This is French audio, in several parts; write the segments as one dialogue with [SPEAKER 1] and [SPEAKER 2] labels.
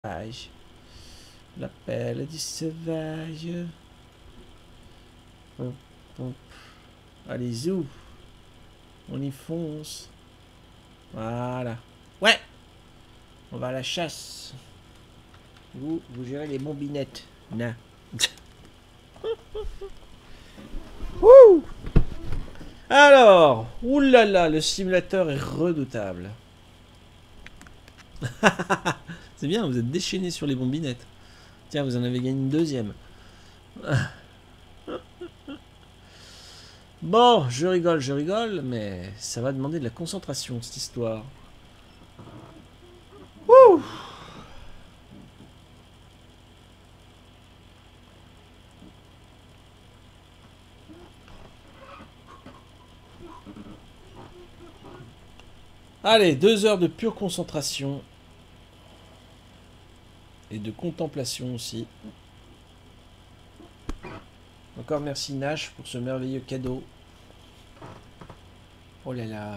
[SPEAKER 1] sauvage. L'appel du sauvage. Hop, hop. Allez, zou. On y fonce. Voilà. Ouais. On va à la chasse. Vous gérez les bombinettes. Non. Wouh. Alors, oulala, le simulateur est redoutable. C'est bien, vous êtes déchaîné sur les bombinettes. Tiens, vous en avez gagné une deuxième. Bon, je rigole, mais ça va demander de la concentration, cette histoire. Wouh. Allez, 2 heures de pure concentration. Et de contemplation aussi. Encore merci Nash pour ce merveilleux cadeau. Oh là là.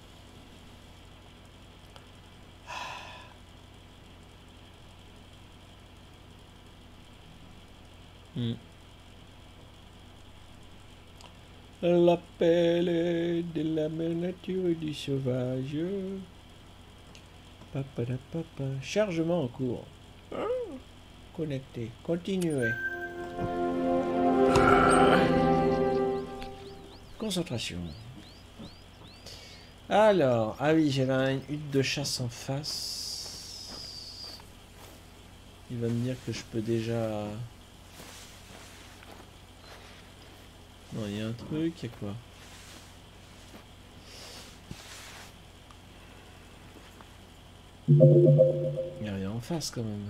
[SPEAKER 1] L'appel de la nature et du sauvage. Papa. Chargement en cours. Connecté. Continuez. Concentration. Alors, ah oui, j'ai là une hutte de chasse en face. Il va me dire que je peux déjà... Non, il y a un truc, il y a quoi? Il n'y a rien en face quand même.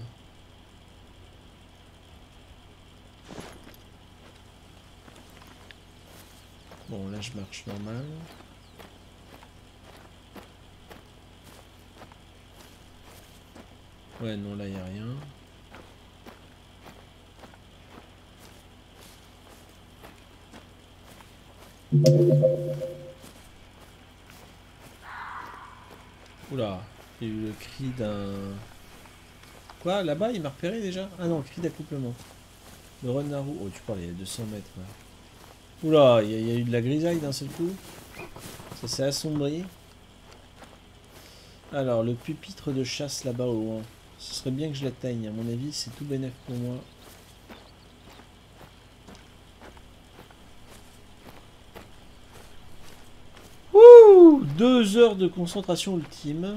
[SPEAKER 1] Bon, là je marche normal. Ouais, non, là il n'y a rien. Oula, il y a eu le cri d'un... Quoi? Là-bas, il m'a repéré déjà? Ah non, cri d'accouplement. Le renard roux. Oh, tu parles, il y a 200 mètres. Là. Oula, il y a eu de la grisaille d'un seul coup. Ça s'est assombri. Alors, le pupitre de chasse là-bas au loin. Ce serait bien que je l'atteigne. À mon avis, c'est tout bénef pour moi. Wouh! 2 heures de concentration ultime.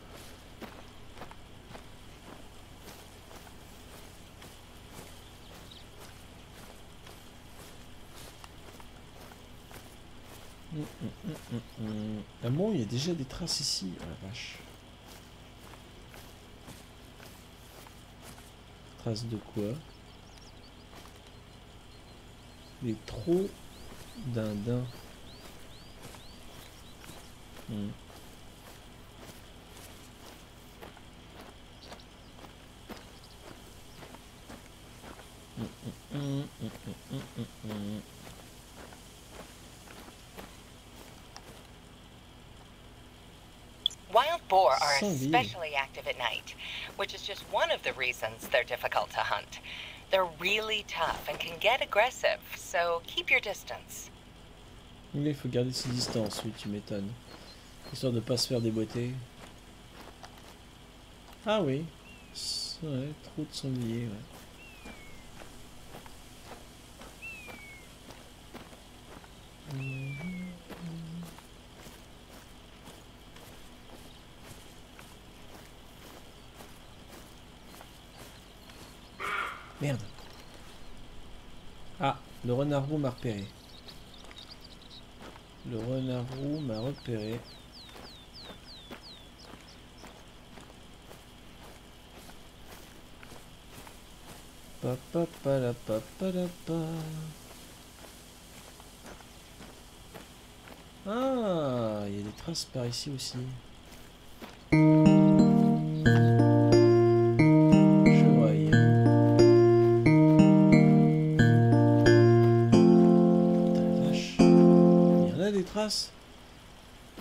[SPEAKER 1] Ah bon, il y a déjà des traces ici. Oh la vache. Traces de quoi? Les trous d'un daim.
[SPEAKER 2] Wild boar are especially active at night, which is just one of the reasons they're difficult to hunt. They're really tough and can get aggressive, so keep your distance.
[SPEAKER 1] Il faut garder ses distances, oui, tu m'étonnes. Histoire de pas se faire déboîter. Ah oui. Ouais, trop de sangliers, ouais. Merde. Ah, le renard roux m'a repéré. Le renard roux m'a repéré. Ah, il y a des traces par ici aussi. Chevreuil. Vache. Il y en a des traces.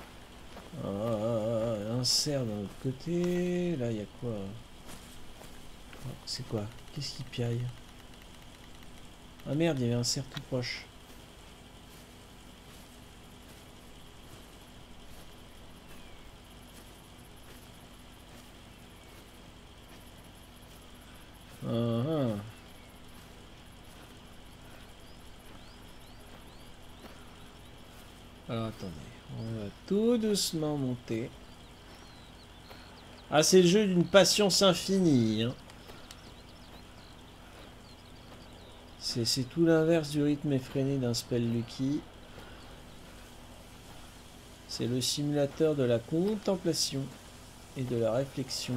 [SPEAKER 1] Ah, un cerf d'un autre côté. Là, il y a quoi? C'est quoi? Qu'est-ce qui piaille? Ah merde, il y avait un cerf tout proche. Alors attendez, on va tout doucement monter. Ah, c'est le jeu d'une patience infinie. Hein. C'est tout l'inverse du rythme effréné d'un spell lucky. C'est le simulateur de la contemplation et de la réflexion.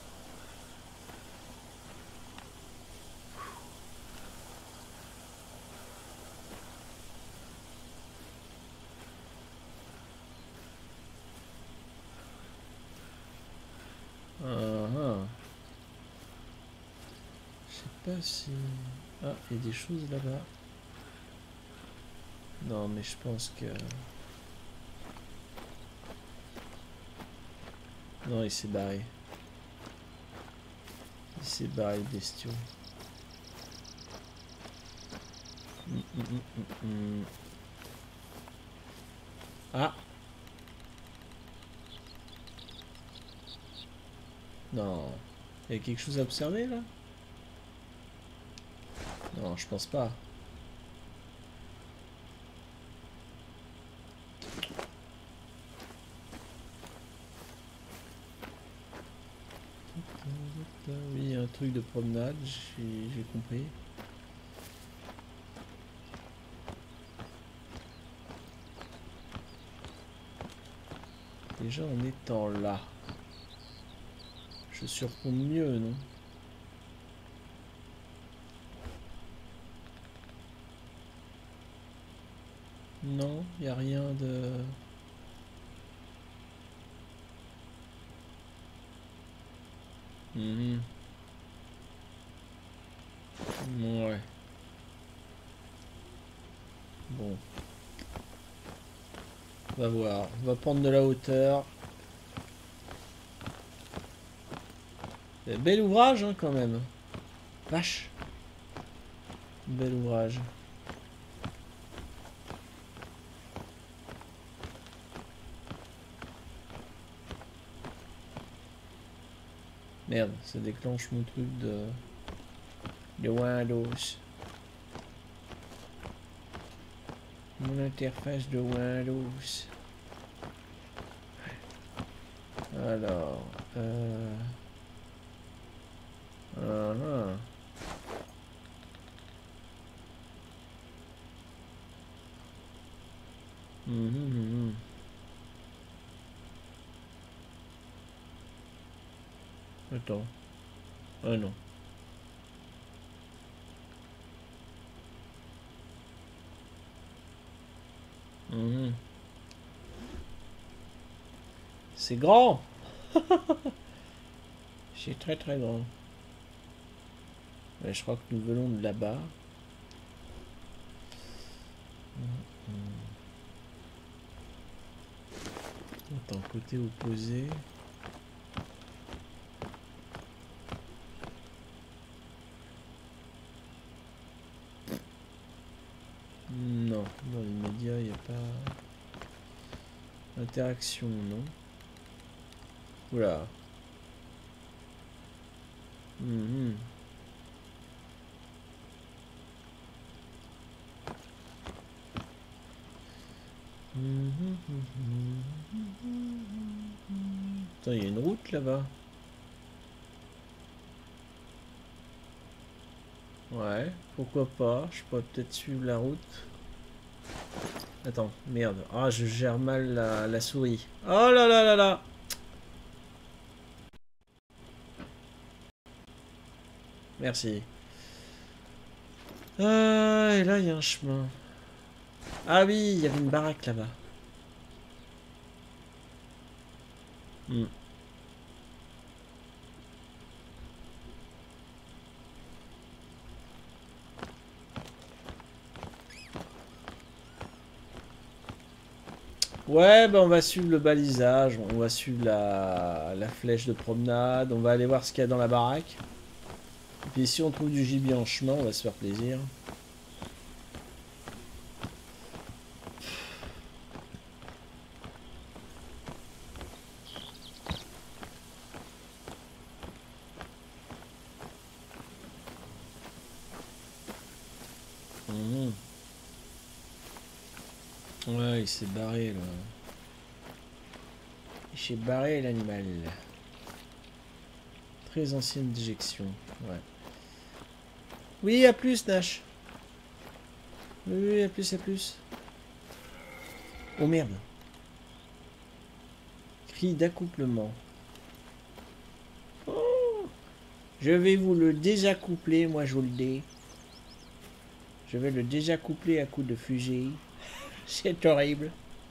[SPEAKER 1] Je sais pas si... Ah, il y a des choses là-bas. Non, mais je pense que... Non, il s'est barré. Il s'est barré, le bestiau. Ah! Non. Il y a quelque chose à observer, là? Non, je pense pas. Oui, il y a un truc de promenade, j'ai compris. Déjà en étant là, je surplombe mieux, non? Non, il n'y a rien de... Ouais. Bon. On va voir. On va prendre de la hauteur. Bel ouvrage, hein, quand même. Vache. Bel ouvrage. Merde, ça déclenche mon truc de Windows. Mon interface de Windows. Alors... Attends. Ah non. C'est grand. C'est très très grand. Mais je crois que nous venons de là-bas. Attends, côté opposé. Non, dans l'immédiat, il n'y a pas d'interaction, non? Oula. Attends, il y a une route là-bas. Ouais, pourquoi pas. Je pourrais peut-être suivre la route. Attends, merde. Ah, je gère mal la souris. Oh là là là là. Merci. Et là, il y a un chemin. Ah oui, il y avait une baraque là-bas. Ouais, bah on va suivre le balisage, on va suivre la flèche de promenade, on va aller voir ce qu'il y a dans la baraque. Et puis si on trouve du gibier en chemin, on va se faire plaisir. Ouais, il s'est barré là. Il s'est barré l'animal. Très ancienne déjection. Ouais. Oui, à plus, Nash. Oui, à plus, à plus. Oh merde. Cri d'accouplement. Oh, je vais vous le désaccoupler, moi je vous le dis. Je vais le désaccoupler à coups de fusil. C'est horrible.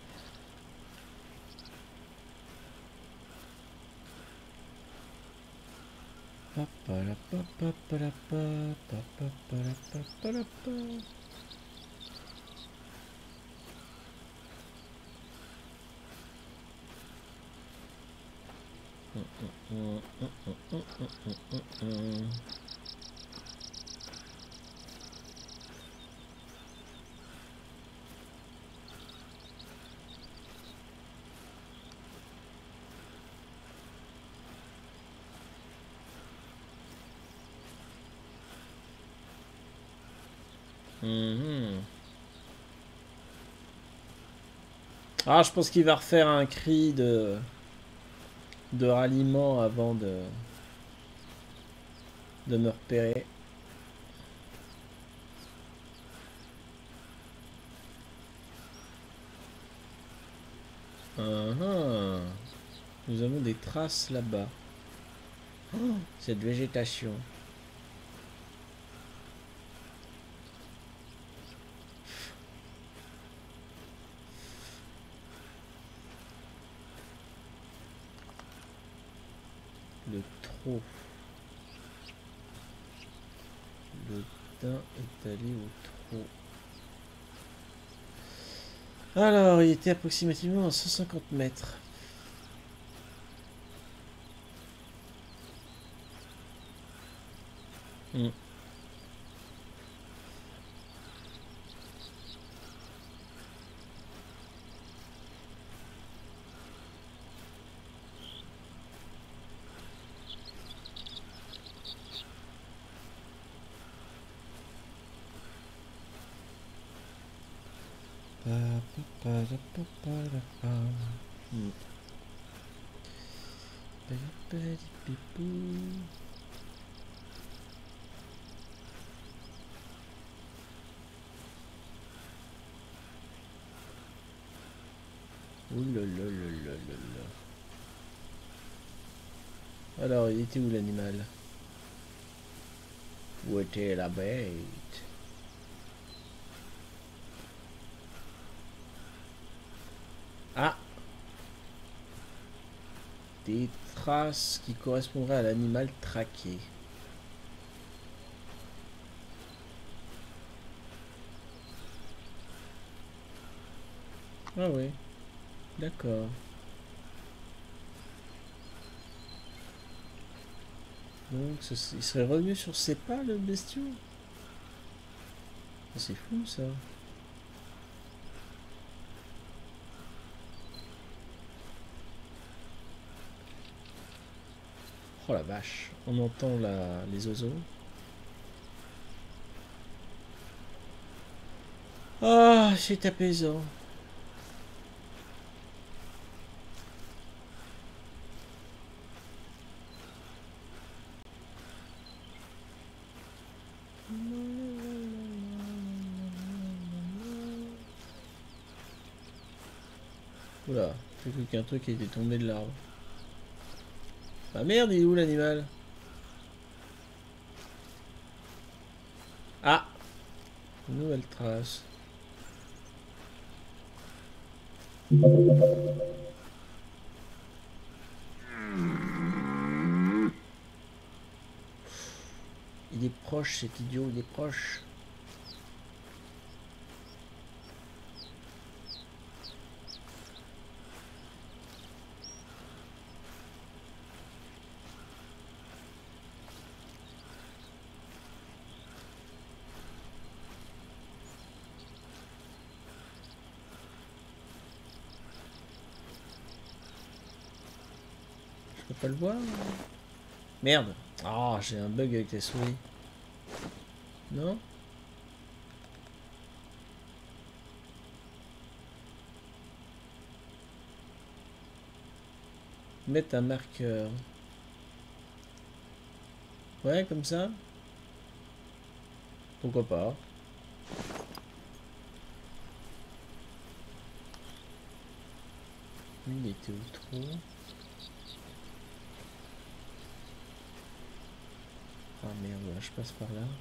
[SPEAKER 1] Ah, je pense qu'il va refaire un cri de ralliement avant de me repérer. Nous avons des traces là-bas. Oh, cette végétation. Le trot. Le daim est allé au trot. Alors, il était approximativement à 150 mètres. Ouh là là là là là là. Alors, il était où l'animal? Où était la bête? Ah! Des traces qui correspondraient à l'animal traqué. Ah oui, d'accord. Donc, il serait revenu sur ses pas, le bestiau? C'est fou, ça. Oh la vache, on entend les oiseaux. Ah, c'est apaisant. Oula, j'ai cru qu'un truc était tombé de l'arbre. Ah merde, il est où l'animal? Ah! Une nouvelle trace. Il est proche, cet idiot, il est proche. pas le voir. Merde. Ah, j'ai un bug avec les souris. Non? Mettre un marqueur. Ouais, comme ça. Pourquoi pas? Il était où trop? Ah merde, là, je passe par là.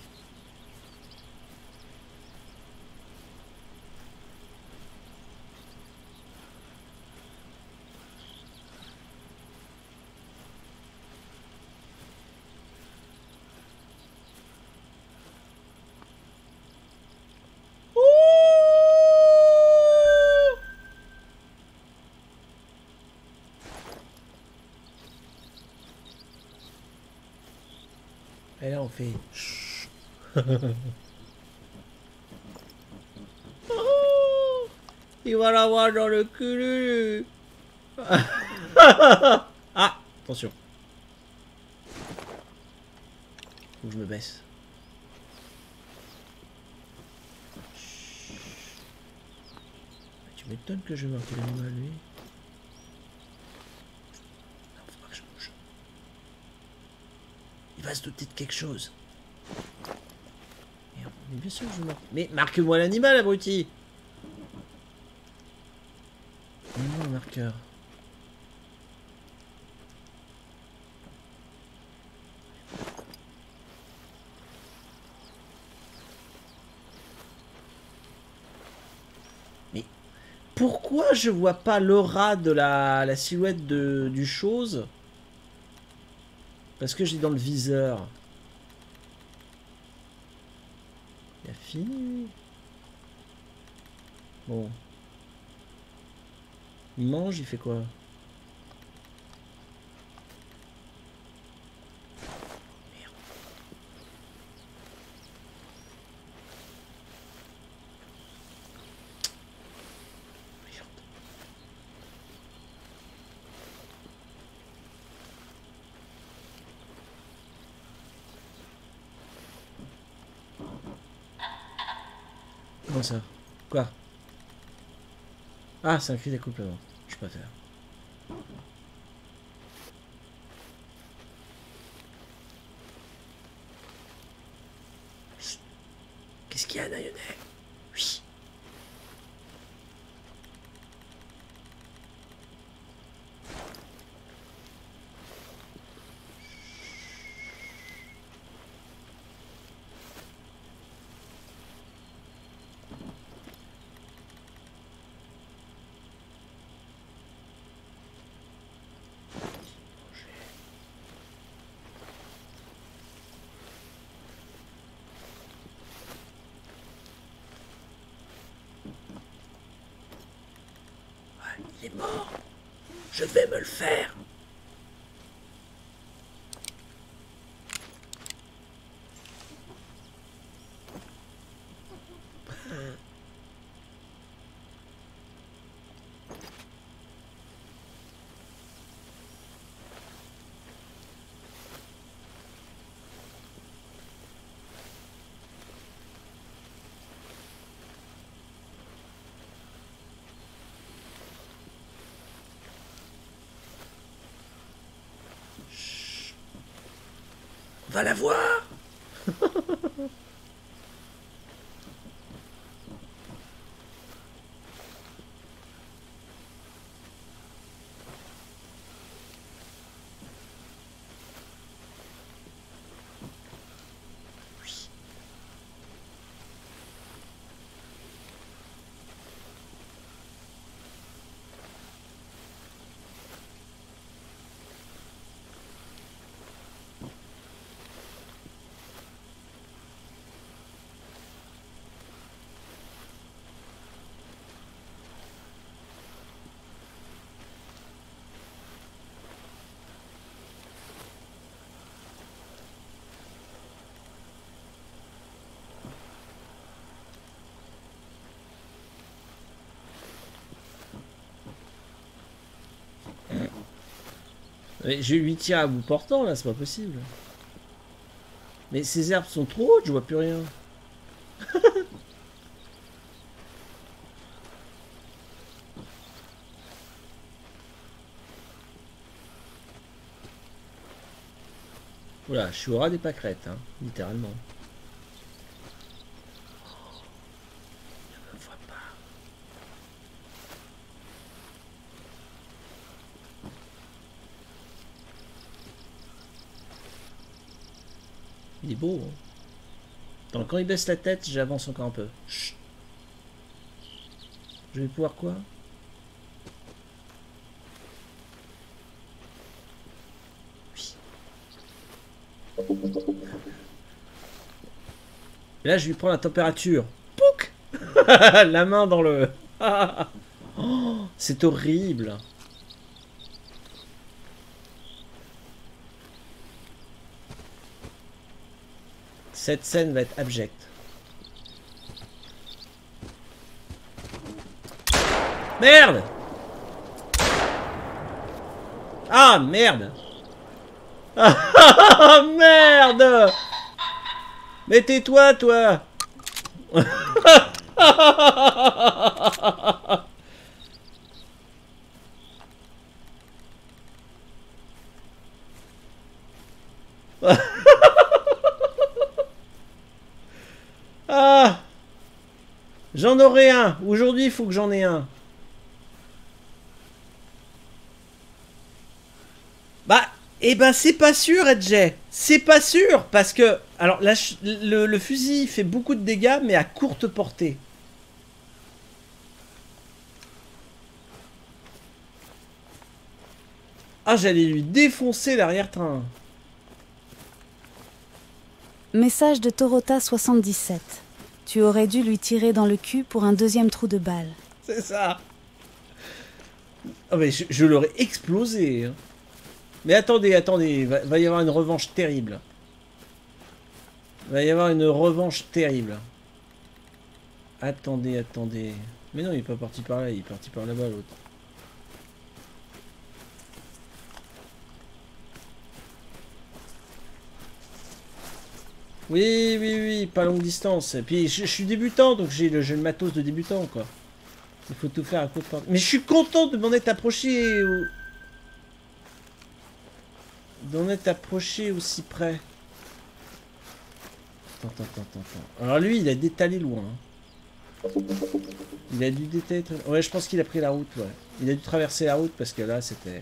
[SPEAKER 1] Et là on fait. Oh, il va l'avoir dans le cul. Ah, attention. Faut que je me baisse. Tu m'étonnes que je marque l'animal lui. Non, faut pas que je bouge. Il va se douter de quelque chose. Merde, mais bien sûr que je marque. Mais marque-moi l'animal, abruti. Non, le marqueur. Mais pourquoi je vois pas l'aura de la silhouette du chose? Parce que j'ai dans le viseur. Il a fini. Bon. Il mange, il fait quoi? Merde. Merde. Comment ça? Quoi? Ah, c'est un cri d'accouplement. Je préfère. Qu'est-ce qu'il y a, Nayonet? Oui. Il est mort. Je vais me le faire. On va la voir. Mais je vais lui tirer à bout portant là, c'est pas possible. Mais ces herbes sont trop hautes, je vois plus rien. Voilà, je suis au ras des pâquerettes, hein, littéralement. Je me vois pas. Il est beau. Hein. Attends, quand il baisse la tête, j'avance encore un peu. Chut. Je vais pouvoir quoi? Et là, je lui prends la température. Pouc. La main dans le... Oh, c'est horrible. Cette scène va être abjecte. Merde! Ah, merde! Ah, merde! Mais tais-toi, toi! Ah! J'en aurai un! Aujourd'hui, il faut que j'en ai un. Bah, eh ben, c'est pas sûr, Edjay. C'est pas sûr, parce que... Alors, là, le fusil fait beaucoup de dégâts, mais à courte portée. Ah, j'allais lui défoncer l'arrière-train.
[SPEAKER 3] Message de Torota 77. Tu aurais dû lui tirer dans le cul pour un deuxième trou de balle.
[SPEAKER 1] C'est ça. Ah, mais je l'aurais explosé. Hein. Mais attendez, attendez. Va y avoir une revanche terrible. Va y avoir une revanche terrible. Attendez, attendez. Mais non, il est pas parti par là. Il est parti par là-bas, l'autre. Oui, oui, oui, pas longue distance. Et puis, je suis débutant, donc j'ai le matos de débutant, quoi. Il faut tout faire à coup de porte. Mais je suis content de m'en être approché. D'en être approché aussi près. Attends. Alors lui, il a détalé loin. Hein. Il a dû détaler... Ouais, je pense qu'il a pris la route, ouais. Il a dû traverser la route parce que là, c'était...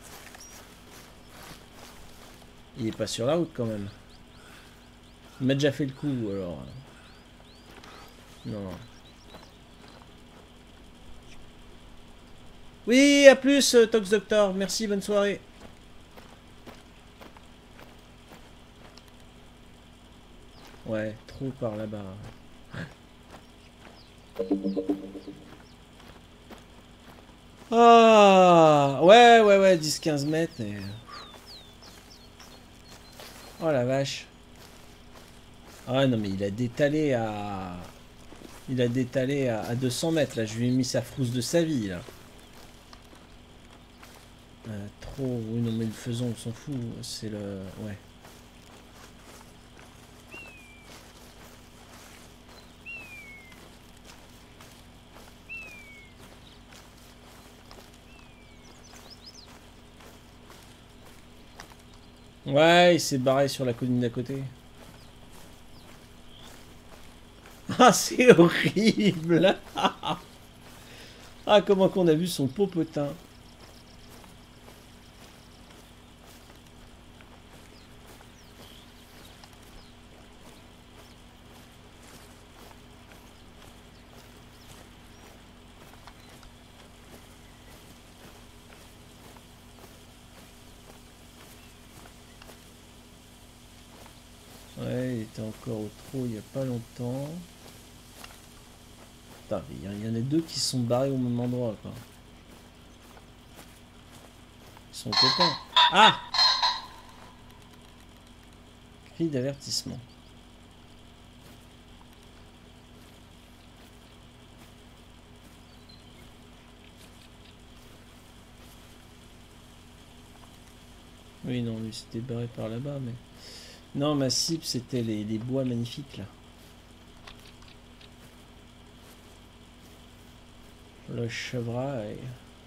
[SPEAKER 1] Il est pas sur la route, quand même. Il m'a déjà fait le coup, alors... Non. Oui, à plus, Tox Doctor. Merci, bonne soirée. Ouais, trop par là-bas. Ah, ouais, 10-15 mètres. Et... Oh la vache. Ah non, mais il a détalé à... Il a détalé à 200 mètres, là. Je lui ai mis sa frousse de sa vie, là. Trop... Oui, non, mais le faisons, on s'en fout. C'est le... Ouais. Ouais, il s'est barré sur la colline d'à côté. Ah, c'est horrible. Ah, comment qu'on a vu son popotin. Ouais, il était encore au trot il n'y a pas longtemps. Putain, il y en a deux qui se sont barrés au même endroit, quoi. Ils sont copains. Ah! Cri d'avertissement. Oui, non, lui c'était barré par là-bas, mais... Non, ma cible c'était les bois magnifiques là. Le chevreuil.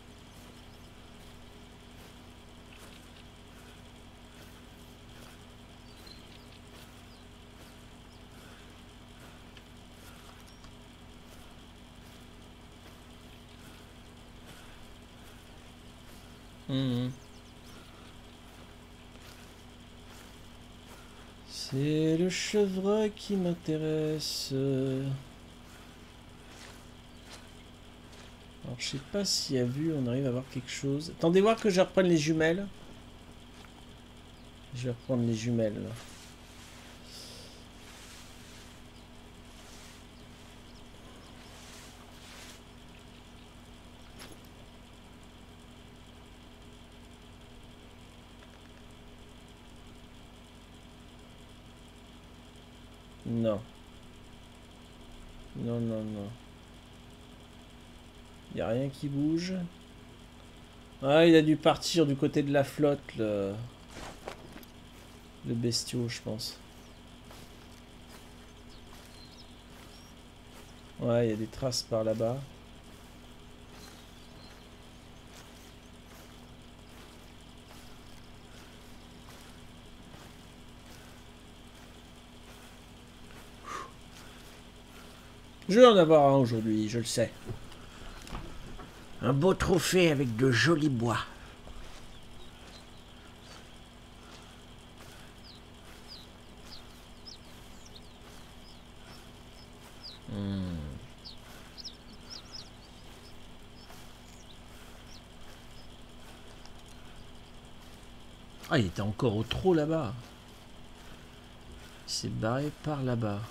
[SPEAKER 1] C'est le chevreuil qui m'intéresse. Alors je sais pas si à vue on arrive à voir quelque chose. Attendez voir que je reprenne les jumelles. Je vais reprendre les jumelles là. Non. Non, non, non. Il n'y a rien qui bouge. Ah, il a dû partir du côté de la flotte, le bestiau, je pense. Ouais, il y a des traces par là-bas. Je vais en avoir un aujourd'hui, je le sais. Un beau trophée avec de jolis bois. Ah, il était encore au trot là-bas. Il s'est barré par là-bas.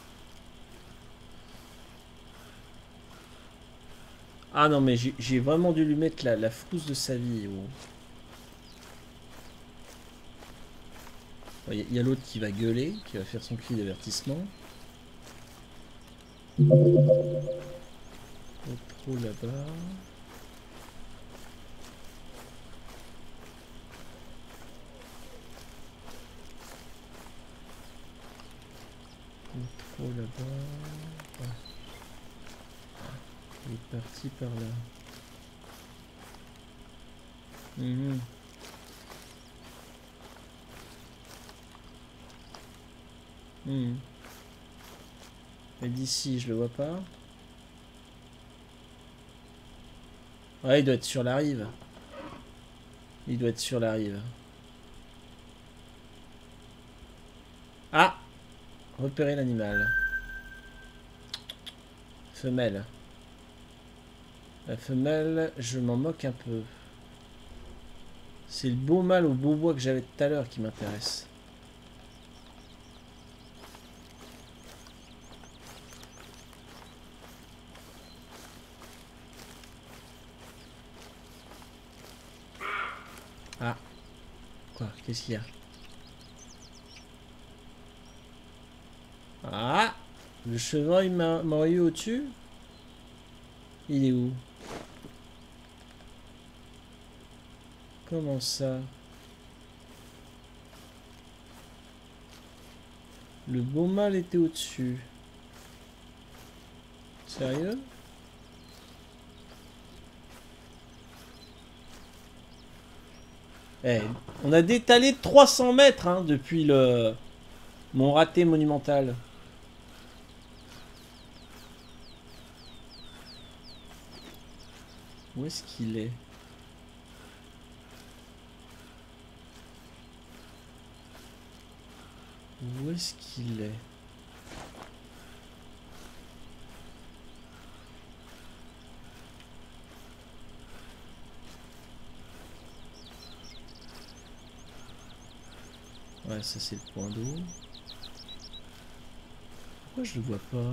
[SPEAKER 1] Ah non, mais j'ai vraiment dû lui mettre la frousse de sa vie. Il y a l'autre qui va gueuler, qui va faire son cri d'avertissement. Au trot là-bas. Au trot là-bas. Ouais. Il est parti par là. Mais d'ici, je le vois pas. Ouais, il doit être sur la rive. Il doit être sur la rive. Ah! Repérer l'animal. Femelle. La femelle, je m'en moque un peu. C'est le beau mâle au beau bois que j'avais tout à l'heure qui m'intéresse. Ah. Quoi? Qu'est-ce qu'il y a? Ah! Le chevreuil m'a eu au-dessus? Il est où? Comment ça? Le beau mâle était au-dessus. Sérieux? Eh, on a détalé de 300 mètres hein, depuis mon raté monumental. Où est-ce qu'il est? Où est-ce qu'il est? Ouais, ça c'est le point d'eau. Pourquoi je le vois pas?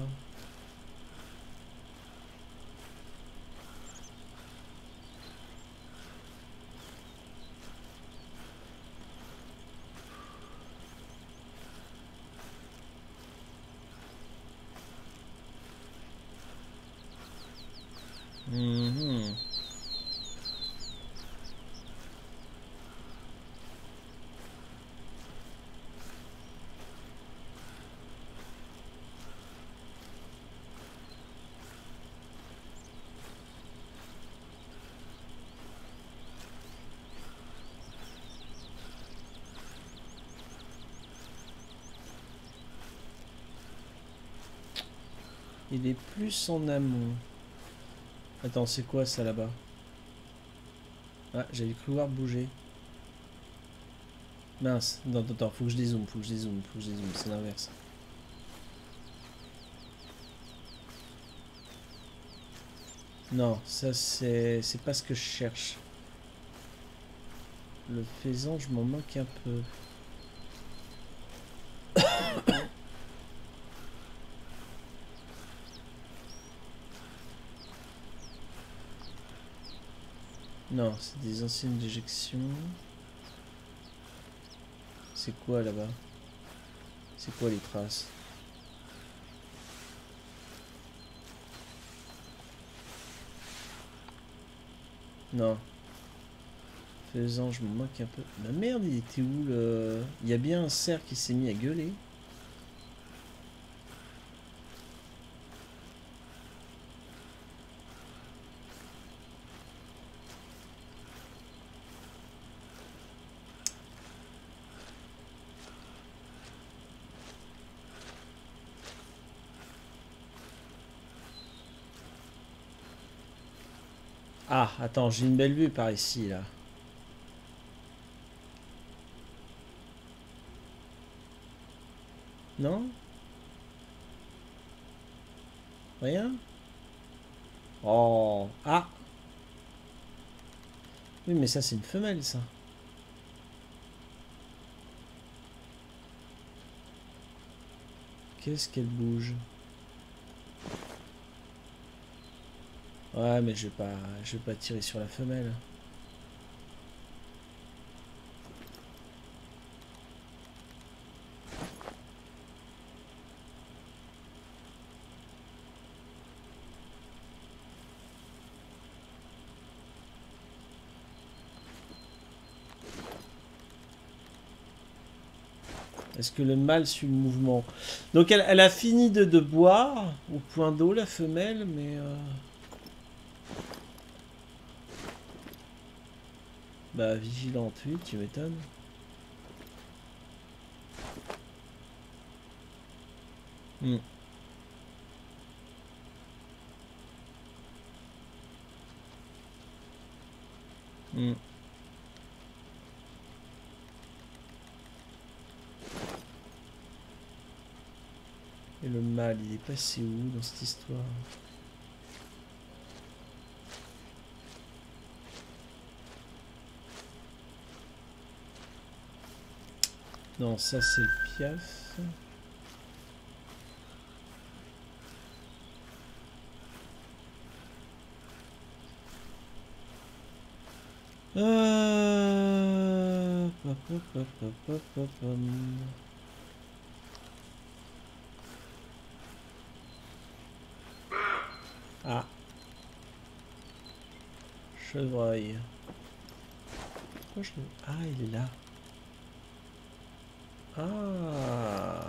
[SPEAKER 1] Il est plus en amont. Attends, c'est quoi ça là-bas? Ah, j'avais cru voir bouger. Mince, non, attends, faut que je dézoome, c'est l'inverse. Non, ça c'est pas ce que je cherche. Le faisan, je m'en moque un peu. Non, c'est des anciennes déjections. C'est quoi là-bas? C'est quoi les traces? Non. Faisan, je m'en moque un peu. Ma merde, il était où le... Il y a bien un cerf qui s'est mis à gueuler. Ah, attends, j'ai une belle vue par ici, là. Non? Rien? Oh! Ah! Oui, mais ça, c'est une femelle, ça. Qu'est-ce qu'elle bouge? Ouais, mais je vais pas tirer sur la femelle. Est-ce que le mâle suit le mouvement? Donc elle a fini de boire au point d'eau, la femelle, mais... Bah, vigilante, oui, tu m'étonnes. Hmm. Hmm. Et le mâle, il est passé où dans cette histoire? Non, ça c'est le piaf. Hop, hop, hop, hop, hop, hop, hop. Ah. Chevreuil. Pourquoi je le... Ah, il est là. Ah.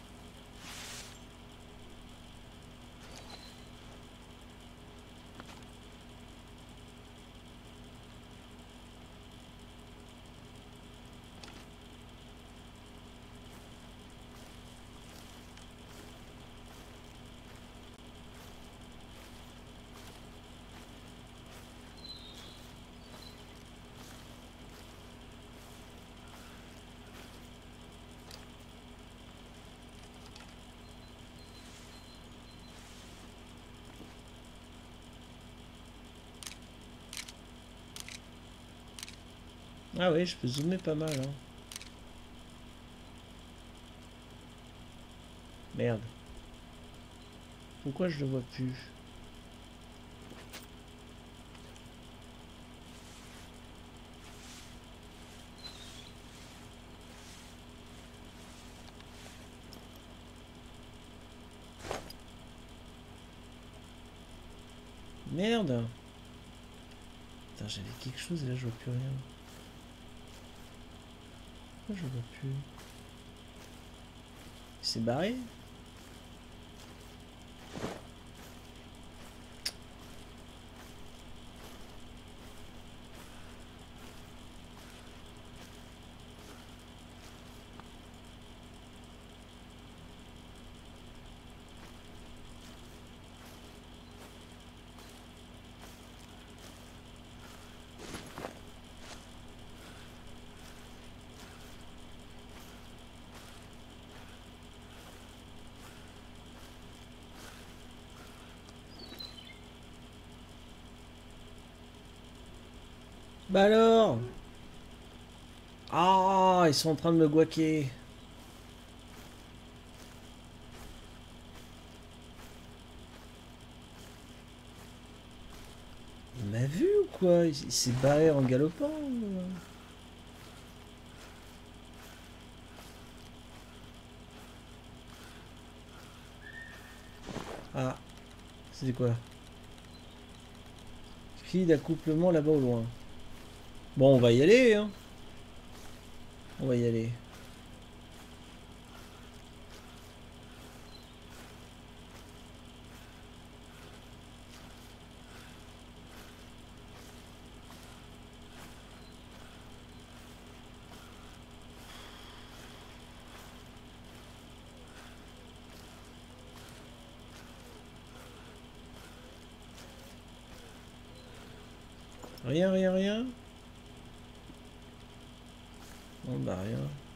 [SPEAKER 1] Ah oui, je peux zoomer pas mal, hein. Merde. Pourquoi je le vois plus? Merde. Putain, j'avais quelque chose et là je vois plus rien. Pourquoi je vois plus? Il s'est barré? Bah alors. Ah, ils sont en train de me guaquer. Il m'a vu ou quoi? Il s'est barré en galopant ou... Ah, c'était quoi? Cri d'accouplement là-bas au loin. Bon, on va y aller, hein. On va y aller. Rien, rien, rien. Bon, bah rien.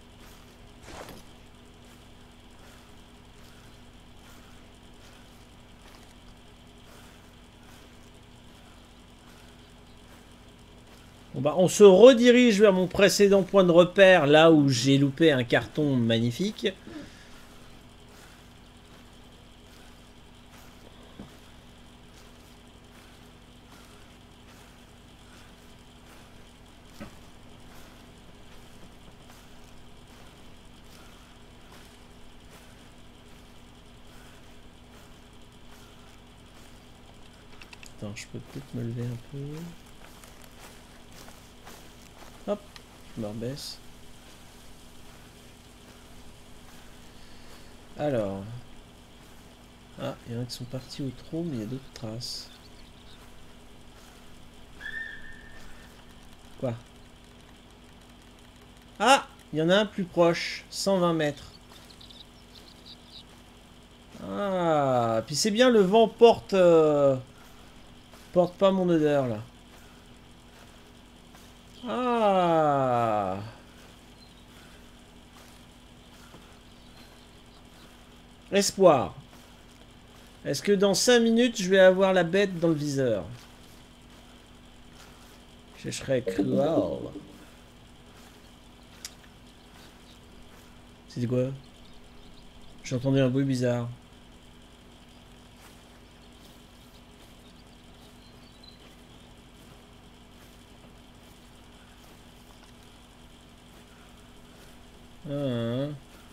[SPEAKER 1] Bon, bah on se redirige vers mon précédent point de repère, là où j'ai loupé un carton magnifique. Attends, je peux peut-être me lever un peu. Hop, je me rebaisse. Alors. Ah, il y en a qui sont partis au trou, mais il y a d'autres traces. Quoi? Ah, il y en a un plus proche, 120 mètres. Ah, puis c'est bien, le vent porte porte pas mon odeur là. Ah. Espoir. Est-ce que dans 5 minutes je vais avoir la bête dans le viseur? Je serais cruel. C'était quoi? J'ai entendu un bruit bizarre. Ah.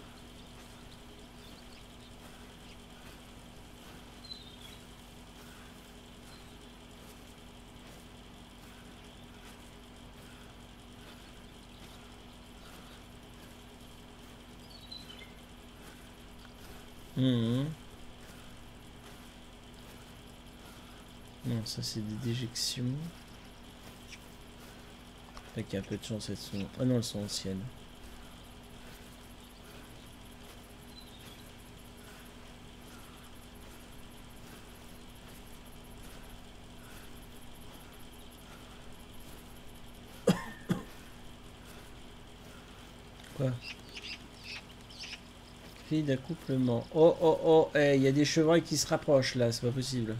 [SPEAKER 1] Mhm. Non, ça c'est des déjections. Fait qu'il y a un peu de chance elles sont... Ah non, elles sont anciennes. Quoi? Cri d'accouplement. Oh oh oh, il y a des chevreuils qui se rapprochent là, c'est pas possible.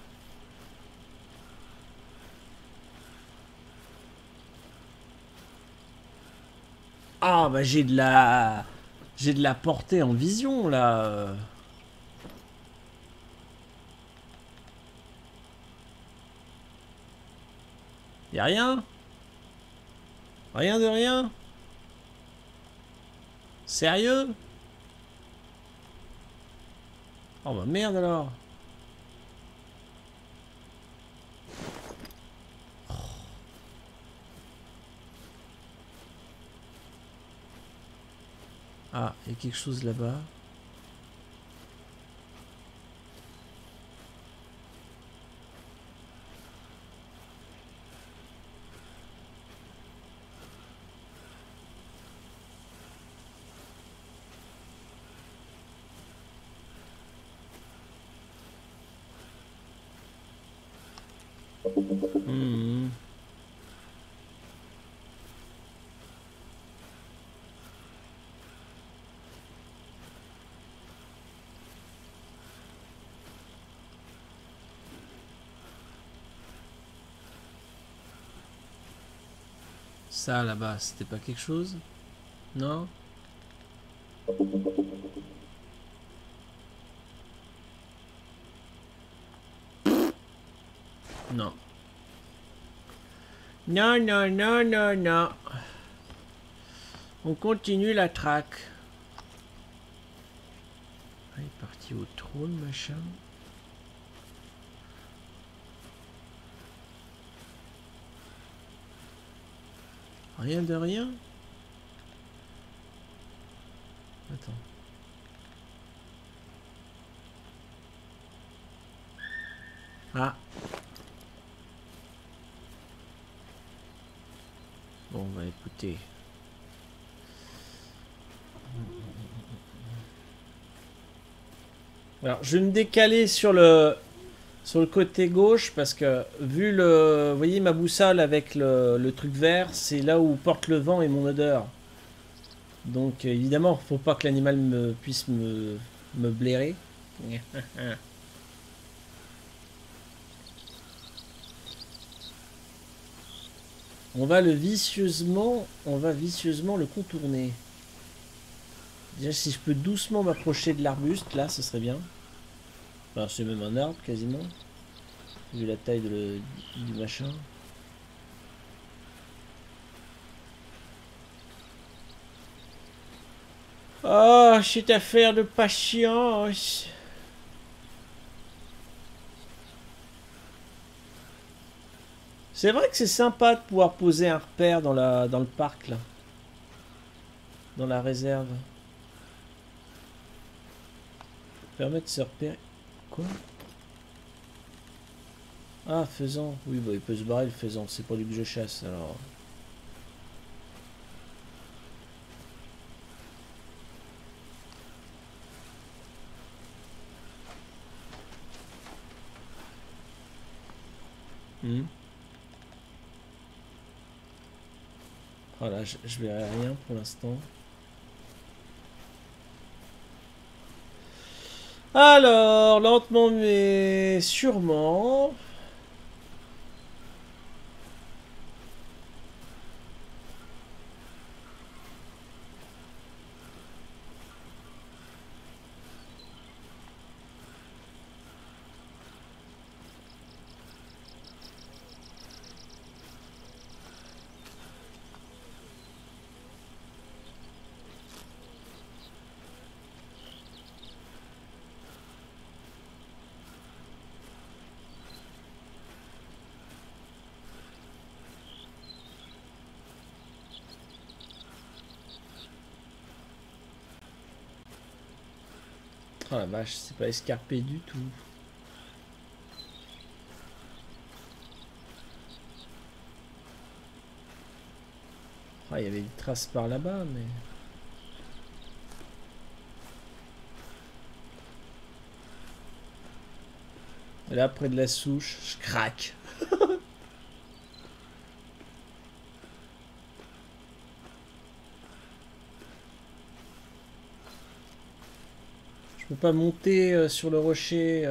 [SPEAKER 1] Ah bah j'ai de la... J'ai de la portée en vision là. Y a rien? Rien de rien? Sérieux? Oh bah merde alors. Ah, il y a quelque chose là-bas. Hmm. Ça là-bas, c'était pas quelque chose? Non? Non. Non, non, non, non, non. On continue la traque. Ah, il est parti au trône, machin. Rien de rien. Attends. Ah. Bon, bah écoutez. Alors, je vais me décaler sur le côté gauche parce que vu le, vous voyez ma boussole avec le truc vert, c'est là où porte le vent et mon odeur. Donc évidemment, faut pas que l'animal puisse me blairer. On va vicieusement le contourner. Déjà, si je peux doucement m'approcher de l'arbuste, là, ce serait bien. Enfin, c'est même un arbre, quasiment. Vu la taille du machin. Oh, cette affaire de patience. C'est vrai que c'est sympa de pouvoir poser un repère dans le parc, là. Dans la réserve. Permet de se repérer. Quoi? Ah, faisan. Oui, bah il peut se barrer le faisan. C'est pas lui que je chasse, alors. Voilà, je verrai rien pour l'instant. Alors, lentement mais sûrement. Oh la vache, c'est pas escarpé du tout. Ah, il y avait des traces par là-bas, mais... Et là, près de la souche, je craque. Je peux pas monter sur le rocher.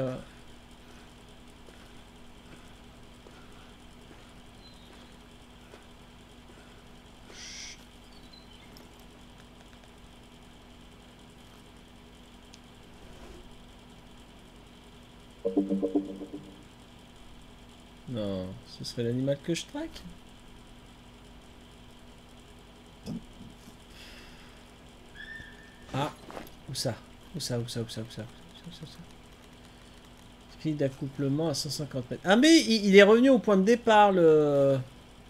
[SPEAKER 1] Non, ce serait l'animal que je traque. Ah, où ça? Où ça? Où ça? Où ça? Où ça? Où ça? Où ça? Grille d'accouplement à 150 mètres. Ah mais il est revenu au point de départ, le...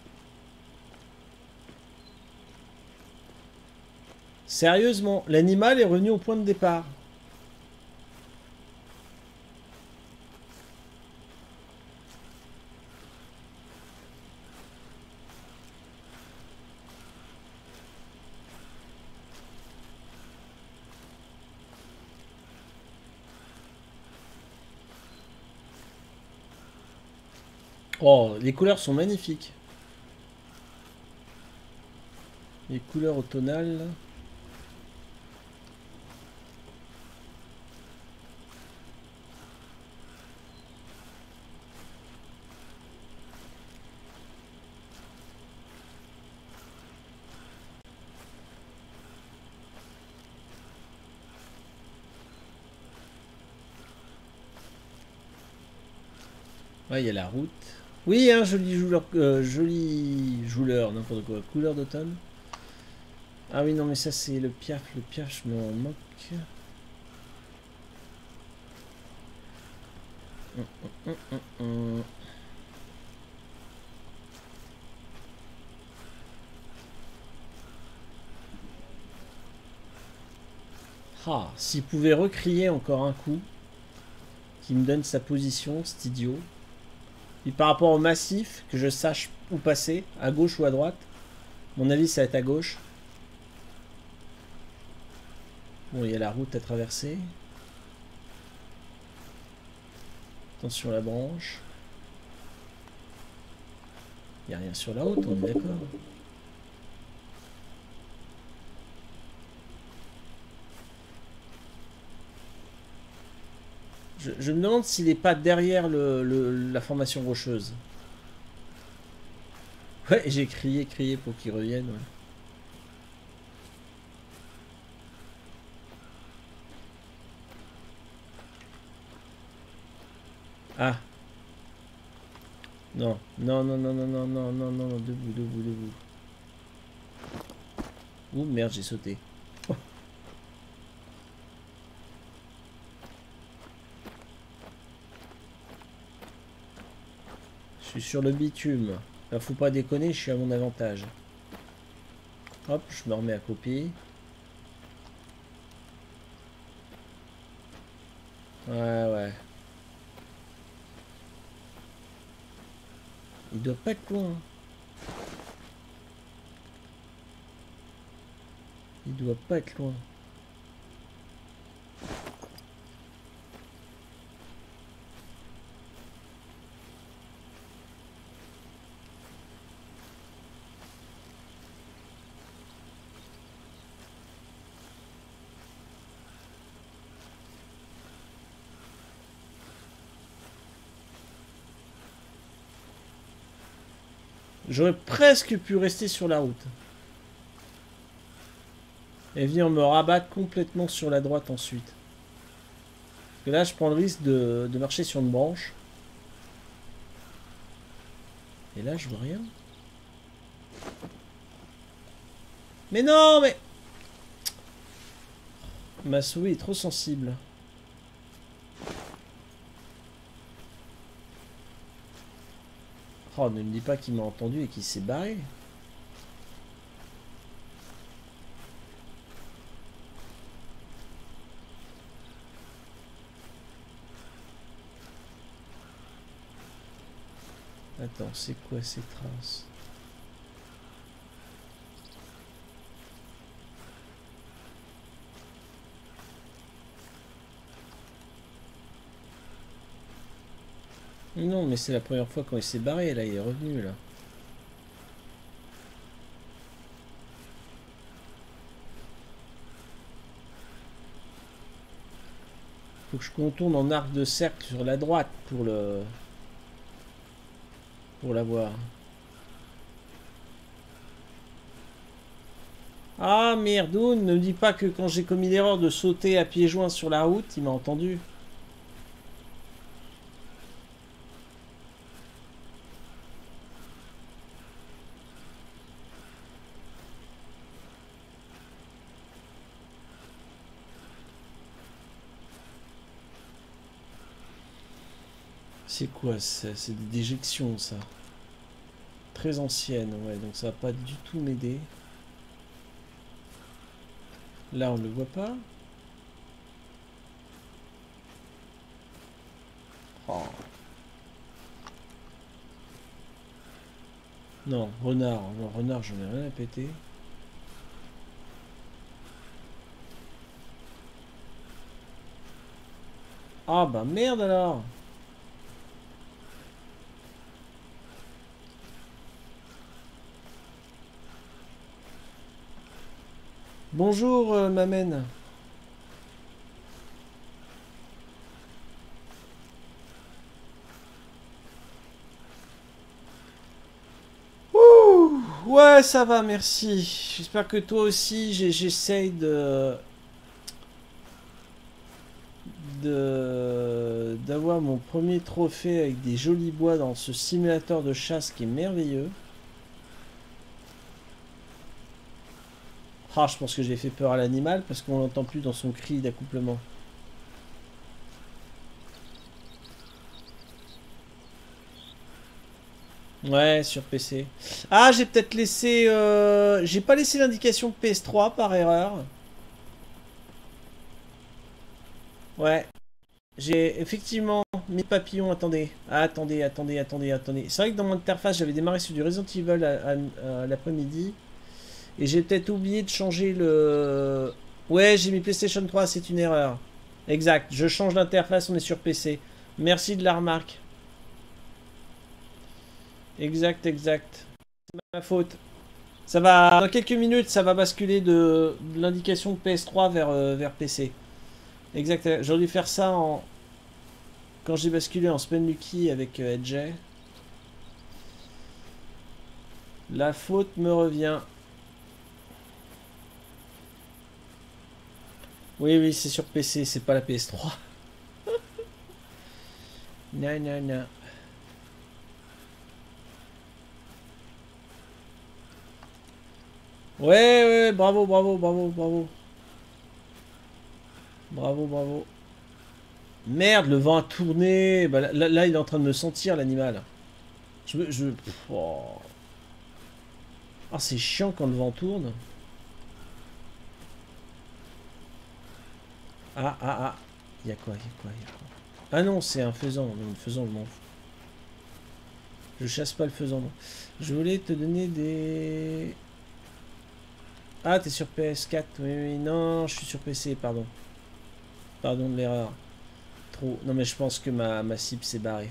[SPEAKER 1] Sérieusement, l'animal est revenu au point de départ. Oh, les couleurs sont magnifiques. Les couleurs automnales. Ouais, il y a la route. Oui, un joli jouleur, n'importe quoi. Couleur d'automne. Ah oui, non, mais ça, c'est le piaf. Le piaf, je m'en moque. Ah, s'il pouvait recrier encore un coup, qui me donne sa position, cet idiot. Et par rapport au massif, que je sache où passer, à gauche ou à droite. Mon avis, ça va être à gauche. Bon, il y a la route à traverser. Attention à la branche. Il n'y a rien sur la route, on est d'accord. Je me demande s'il n'est pas derrière la formation rocheuse. Ouais, j'ai crié pour qu'il revienne. Ouais. Ah. Non, non, non, non, non, non, non, non, non, debout, debout, debout. Ouh, merde, j'ai sauté. Oh. Je suis sur le bitume. Là, faut pas déconner, je suis à mon avantage. Hop, je me remets à copier. Ouais, ouais. Il doit pas être loin. Il doit pas être loin. J'aurais presque pu rester sur la route. Et venir me rabattre complètement sur la droite ensuite. Parce que là, je prends le risque de marcher sur une branche. Et là, je vois rien. Mais non, mais... Ma souris est trop sensible. Oh, ne me dis pas qu'il m'a entendu et qu'il s'est barré. Attends, c'est quoi ces traces? Non, mais c'est la première fois quand il s'est barré, là, il est revenu, là. Faut que je contourne en arc de cercle sur la droite pour le... pour l'avoir. Ah, merdoun, ne me dis pas que quand j'ai commis l'erreur de sauter à pieds joints sur la route, il m'a entendu. C'est quoi ça? C'est des déjections, ça. Très anciennes, ouais, donc ça va pas du tout m'aider. Là, on ne le voit pas. Oh. Non, renard. Non, renard, j'en ai rien à péter. Ah bah merde alors. Bonjour, Mamène. Ouh, ouais, ça va, merci. J'espère que toi aussi, j'essaye d'avoir avoir mon premier trophée avec des jolis bois dans ce simulateur de chasse qui est merveilleux. Ah, je pense que j'ai fait peur à l'animal parce qu'on l'entend plus dans son cri d'accouplement. Ouais, sur PC. Ah, j'ai peut-être laissé... J'ai pas laissé l'indication PS3 par erreur. Ouais. J'ai effectivement mis papillon. Attendez. Attendez. C'est vrai que dans mon interface, j'avais démarré sur du Resident Evil à l'après-midi. Et j'ai peut-être oublié de changer le... Ouais, j'ai mis PlayStation 3, c'est une erreur. Exact. Je change l'interface, on est sur PC. Merci de la remarque. Exact. C'est ma faute. Ça va, dans quelques minutes, ça va basculer de l'indication PS3 vers PC. Exact. J'aurais dû faire ça quand j'ai basculé en Spend Lucky avec Edge. La faute me revient. Oui, c'est sur PC, c'est pas la PS3. Non. Ouais, bravo. Bravo. Merde, le vent a tourné. Bah, là, il est en train de me sentir, l'animal. Oh. Ah, c'est chiant quand le vent tourne. Ah. Il y a quoi? Ah non, c'est un faisan. Non, le faisan, je m'en fous. Je chasse pas le faisan, non. Je voulais te donner des... Ah, t'es sur PS4. Oui. Non, je suis sur PC, pardon. Pardon de l'erreur. Trop. Non, mais je pense que ma cible s'est barrée.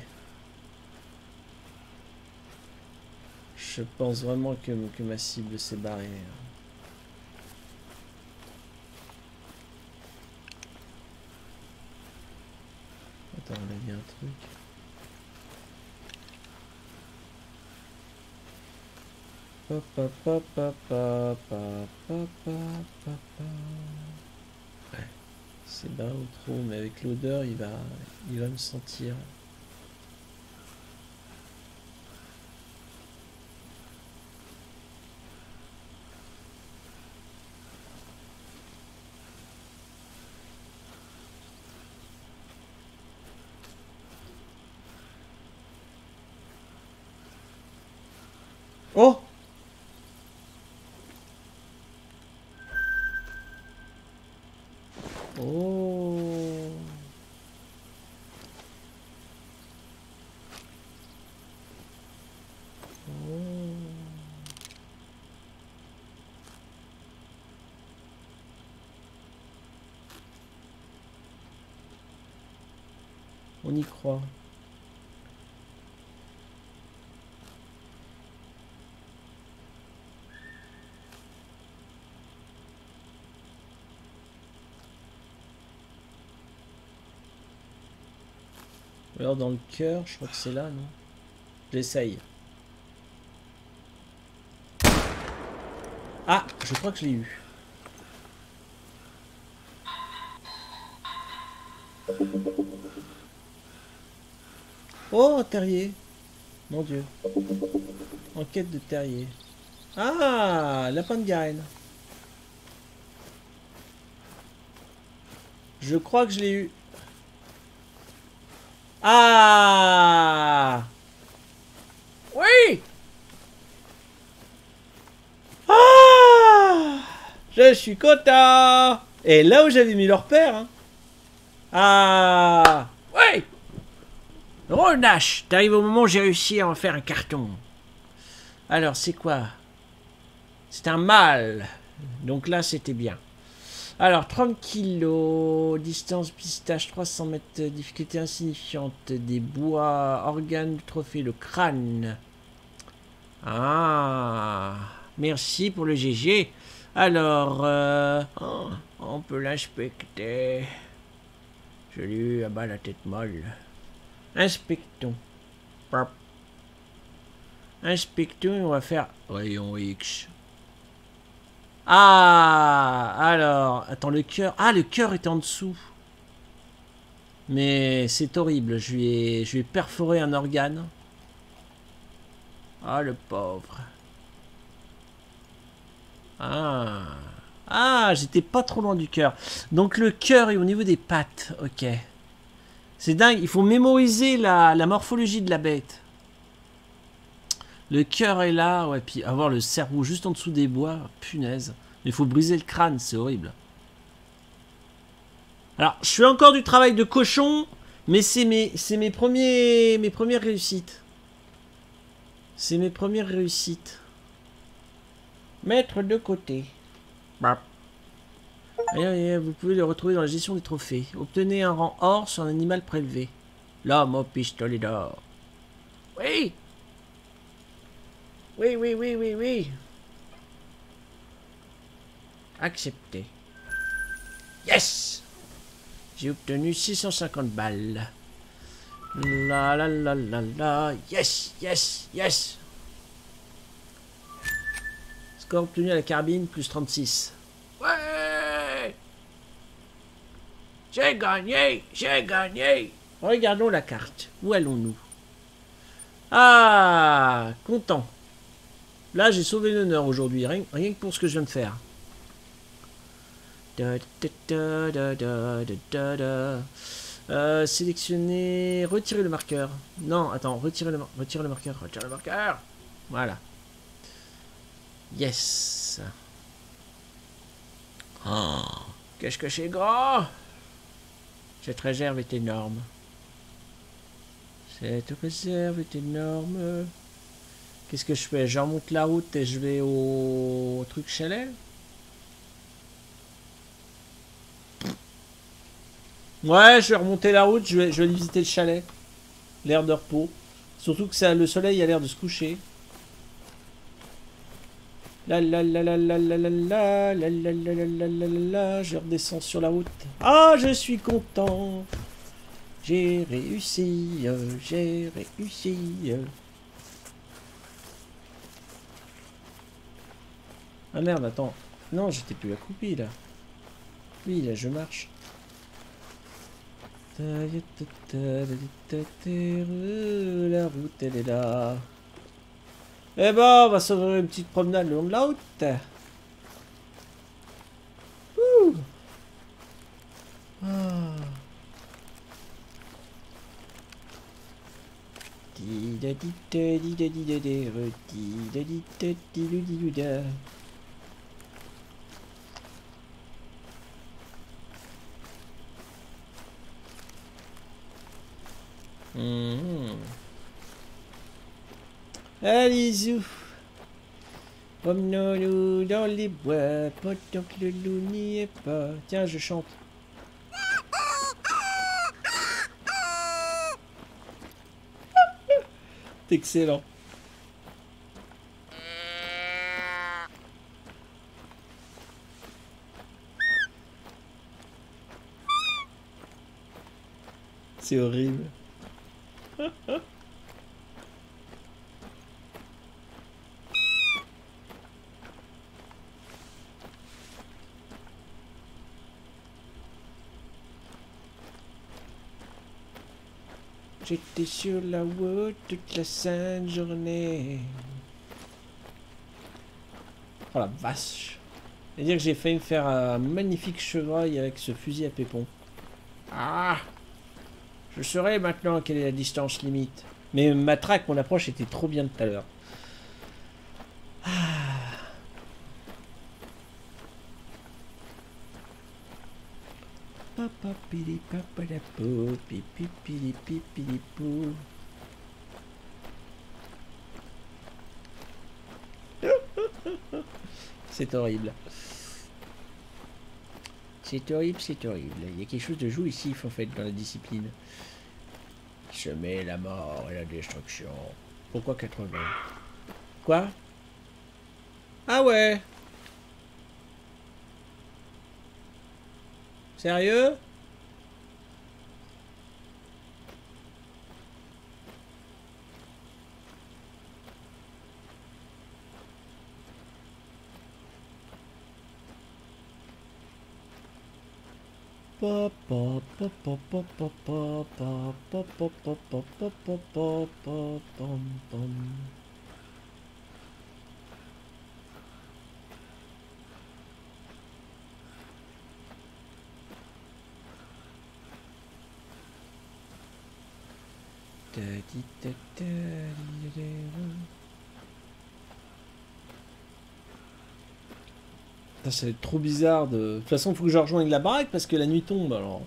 [SPEAKER 1] Je pense vraiment que ma cible s'est barrée. Attends, on a dit un truc. Ouais, c'est bas ou trop, mais avec l'odeur, il va me sentir. Oh! Oh! On y croit. Ou alors dans le cœur, je crois que c'est là, non? J'essaye. Ah, je crois que je l'ai eu. Oh, terrier. Mon Dieu. Enquête de terrier. Ah, lapin de Garenne. Je crois que je l'ai eu. Ah! Oui! Ah! Je suis content! Et là où j'avais mis leur père, hein. Ah! Oui! Ronache, t'arrives au moment où j'ai réussi à en faire un carton. Alors, c'est quoi? C'est un mâle. Donc là, c'était bien. Alors, 30 kilos, distance pistache 300 mètres, difficulté insignifiante, des bois, organes, trophée, le crâne. Ah, merci pour le GG. Alors, on peut l'inspecter. Je lui abat la tête molle. Inspectons. Inspectons, on va faire rayon X. Ah, alors, attends, le cœur. Ah, le cœur est en dessous. Mais c'est horrible. Je lui ai perforé un organe. Ah, le pauvre. Ah. Ah, j'étais pas trop loin du cœur. Donc le cœur est au niveau des pattes. Ok. C'est dingue. Il faut mémoriser la morphologie de la bête. Le cœur est là. Ouais, puis avoir le cerveau juste en dessous des bois. Punaise. Il faut briser le crâne. C'est horrible. Alors, je fais encore du travail de cochon. Mais c'est mes premières réussites. C'est mes premières réussites. Mettre de côté. Bah. Et vous pouvez le retrouver dans la gestion des trophées. Obtenez un rang or sur un animal prélevé. L'homme au pistolet d'or. Oui. Oui, oui, oui, oui, oui. Accepté. Yes. J'ai obtenu 650 balles. La la la la la. Yes, yes, yes. Score obtenu à la carabine, plus 36. Ouais. J'ai gagné, j'ai gagné. Regardons la carte. Où allons-nous? Ah, content. Là, j'ai sauvé l'honneur aujourd'hui, rien que pour ce que je viens de faire. Sélectionner, retirer le marqueur. Non, attends, retirer le marqueur, retirer le marqueur. Voilà. Yes. Oh, qu'est-ce que c'est grand. Cette réserve est énorme. Cette réserve est énorme. Qu'est-ce que je fais? Je remonte la route et je vais au truc chalet. Ouais, je vais remonter la route, je vais aller visiter le chalet. L'air de repos. Surtout que le soleil a l'air de se coucher. La la la la la la la la la la la la la la la. Je redescends sur la route. Ah, je suis content. J'ai réussi, j'ai réussi. Ah merde, attends. Non, j'étais plus accroupi là. Oui, là je marche. La route elle est là. Eh ben, on va s'ouvrir une petite promenade le long de la route. Ouh. Ah. Allez-y. Promenons-nous dans les bois, pendant que le loup n'y est pas. Tiens, je chante. C'est excellent. C'est horrible. J'étais sur la route toute la sainte journée. Oh la vache. C'est-à-dire que j'ai failli me faire un magnifique chevreuil avec ce fusil à pépon. Ah! Je saurais maintenant quelle est la distance limite. Mais ma traque, mon approche était trop bien tout à l'heure. Papa pili papa la po, pipi pili pipi li pou. C'est horrible. C'est horrible, c'est horrible. Il y a quelque chose de jouissif en fait dans la discipline. Semer la mort et la destruction. Pourquoi 80? Quoi? Ah ouais? Sérieux? Ça va être trop bizarre de... De toute façon, il faut que je rejoigne la baraque parce que la nuit tombe, alors...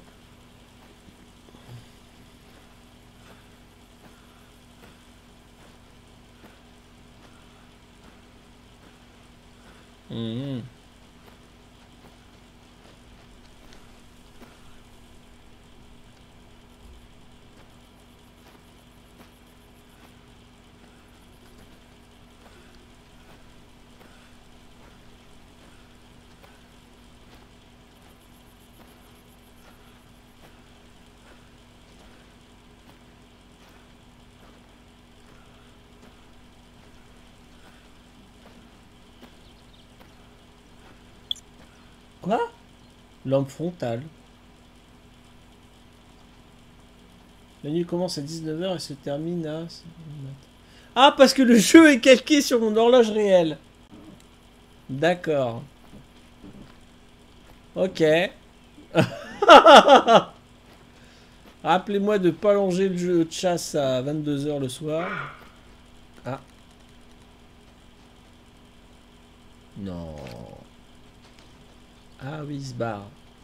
[SPEAKER 1] Mmh. Quoi? Lampe frontale. La nuit commence à 19 h et se termine à... Ah, parce que le jeu est calqué sur mon horloge réelle. D'accord. Ok. Rappelez-moi de pas longer le jeu de chasse à 22 h le soir. Ah. Non. Ah oui, il se barre.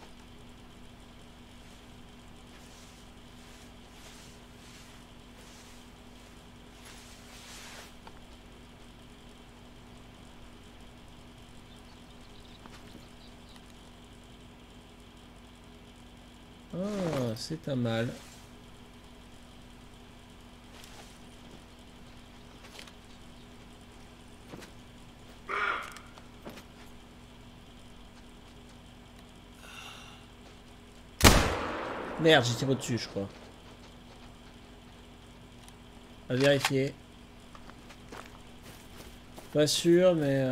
[SPEAKER 1] Ah, c'est un mal. Merde, j'ai tiré au-dessus, je crois. À vérifier. Pas sûr, mais...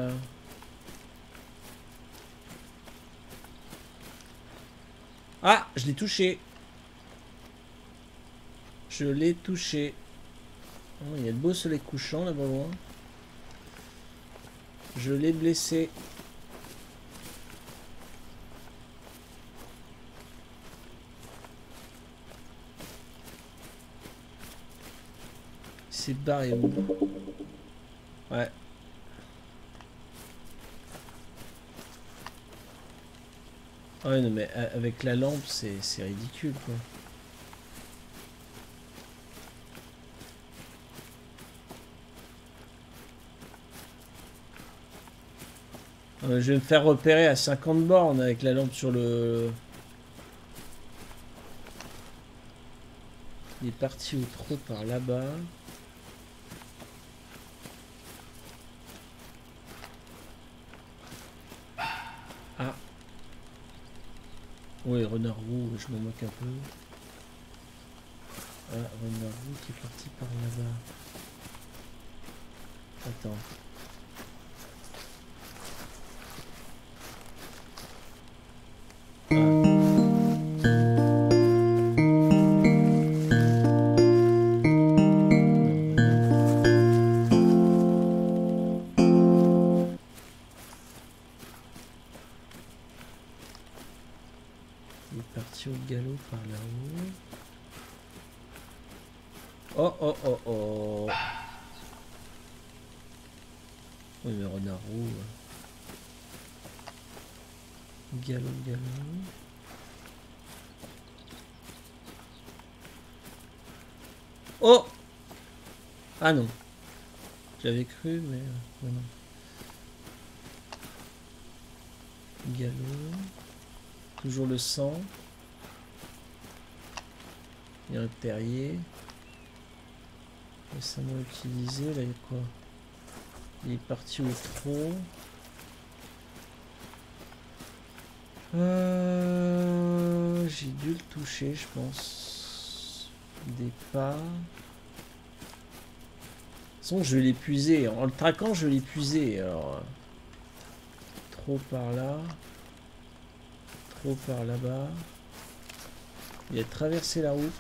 [SPEAKER 1] Ah, je l'ai touché. Je l'ai touché. Oh, il y a le beau soleil couchant là-bas loin. Je l'ai blessé. C'est barré où? Ouais. Ouais, non, mais avec la lampe, c'est ridicule, quoi. Je vais me faire repérer à 50 bornes avec la lampe sur le... Il est parti au trot par là-bas. Ah. Oui, renard roux, je m'en moque un peu. Ah, renard roux qui est parti par là-bas. Attends. Oh oh oh oh. Oui mais renard roux. Galop, galop. Oh. Ah non. J'avais cru mais non. Galop. Toujours le sang. Il y a un terrier. Récemment utilisé, là il y a quoi? Il est parti au trot. J'ai dû le toucher, je pense. Des pas. De toute façon, je vais l'épuiser. En le traquant, je vais l'épuiser. Alors, trop par là. Trop par là-bas. Il a traversé la route.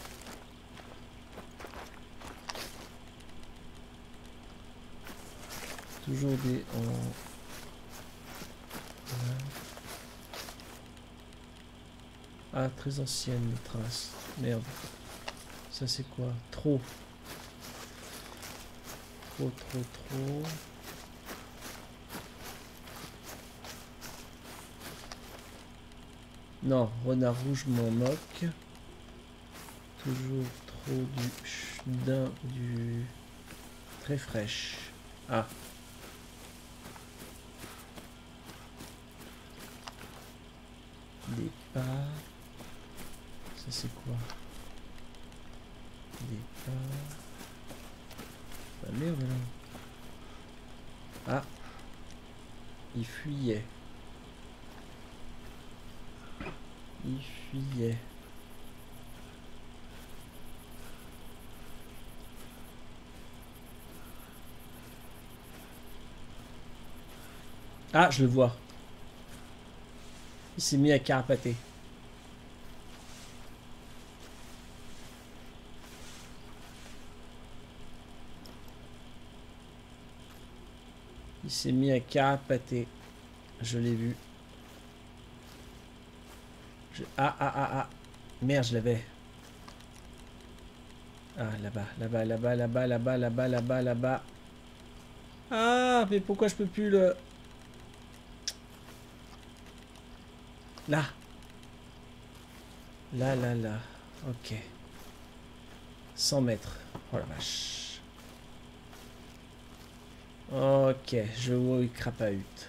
[SPEAKER 1] Toujours des... Ah, très ancienne les traces. Merde. Ça c'est quoi? Trop. Trop. Non, renard rouge m'en moque. Toujours trop du très fraîche. Ah. Des pas. Ça c'est quoi? Des pas. Ah merde là. Ah. Il fuyait. Il fuyait. Ah, je le vois. Il s'est mis à carapater. Il s'est mis à carapater. Je l'ai vu. Ah. Merde, je l'avais. Ah, là-bas. Ah, mais pourquoi je peux plus le... Là. Là. Ok. 100 mètres. Oh la vache. Ok, je vois une crapahute.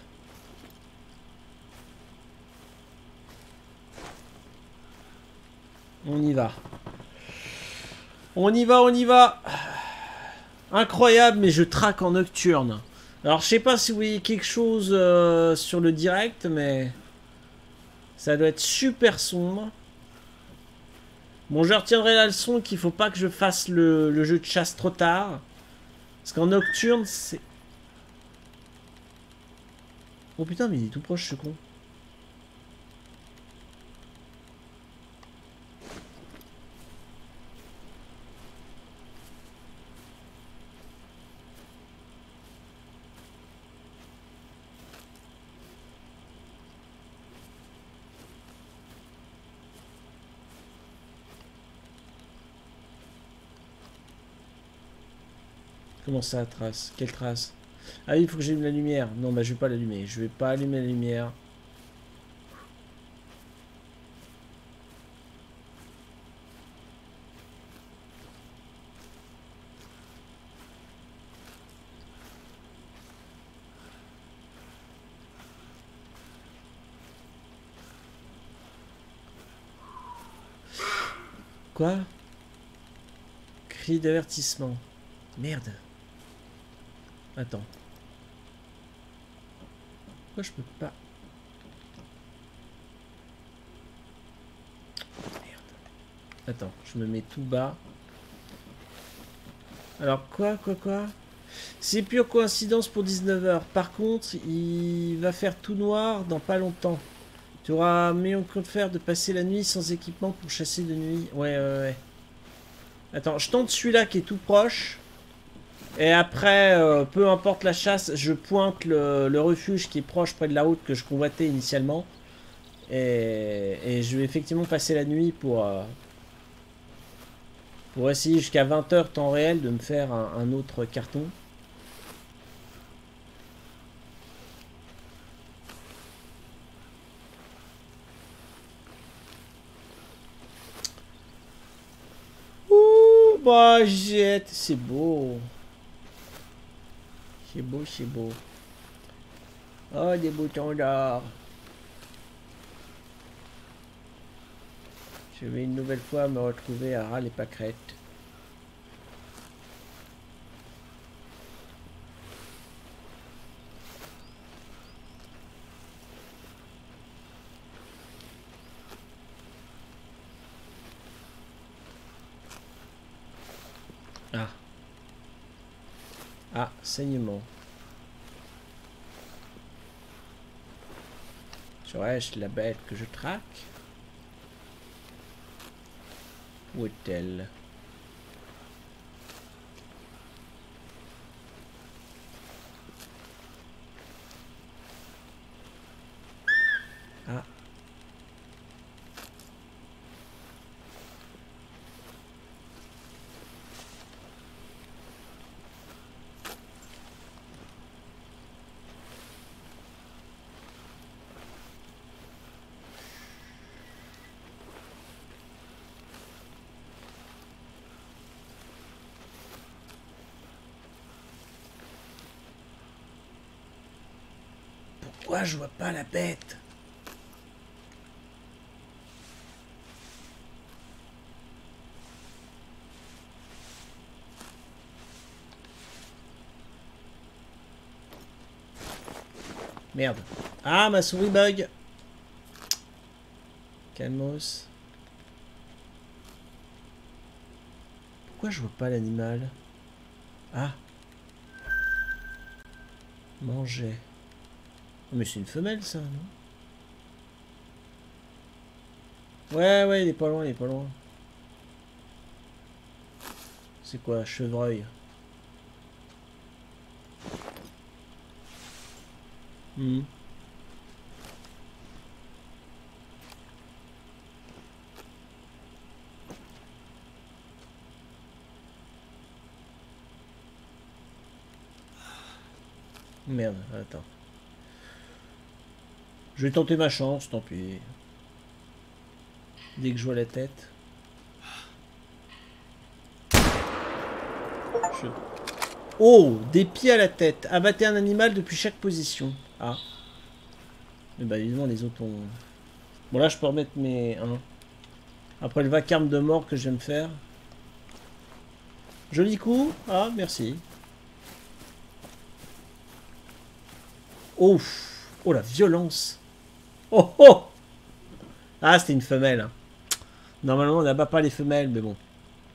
[SPEAKER 1] On y va. On y va. Incroyable, mais je traque en nocturne. Alors, je sais pas si vous voyez quelque chose sur le direct, mais... Ça doit être super sombre. Bon, je retiendrai la leçon qu'il faut pas que je fasse le jeu de chasse trop tard. Parce qu'en nocturne, c'est... Oh putain, mais il est tout proche, ce con. Comment ça, trace? Quelle trace? Ah oui, il faut que j'allume la lumière. Non, bah je vais pas l'allumer. Je vais pas allumer la lumière. Quoi? Cri d'avertissement. Merde. Attends. Pourquoi je peux pas? Merde. Attends, je me mets tout bas. Alors quoi? C'est pure coïncidence pour 19 h. Par contre, il va faire tout noir dans pas longtemps. Tu auras meilleur compte faire de passer la nuit sans équipement pour chasser de nuit. Ouais. Attends, je tente celui-là qui est tout proche. Et après, peu importe la chasse, je pointe le refuge qui est proche près de la route que je convoitais initialement. Et je vais effectivement passer la nuit pour essayer jusqu'à 20 h temps réel de me faire un autre carton. Ouh, bah, jette, c'est beau. C'est beau. Oh, des boutons d'or. Je vais une nouvelle fois me retrouver à ras les pâquerettes. Ah, saignement. Serais-je la bête que je traque? Où est-elle? Ah. Pourquoi je vois pas la bête? Merde. Ah, ma souris bug. Calmos. Pourquoi je vois pas l'animal? Ah. Manger. Oh, mais c'est une femelle, ça, non? Ouais, il est pas loin, il est pas loin. C'est quoi, chevreuil? Hmm. Merde, attends. Je vais tenter ma chance, tant pis. Dès que je vois la tête. Oh, des pieds à la tête. Abattez un animal depuis chaque position. Ah. Mais bah évidemment les autres ont... Bon là je peux remettre mes 1. Après le vacarme de mort que je viens de faire. Joli coup. Ah, merci. Oh. Oh la violence. Oh oh. Ah, c'était une femelle. Hein. Normalement on n'abat pas les femelles, mais bon.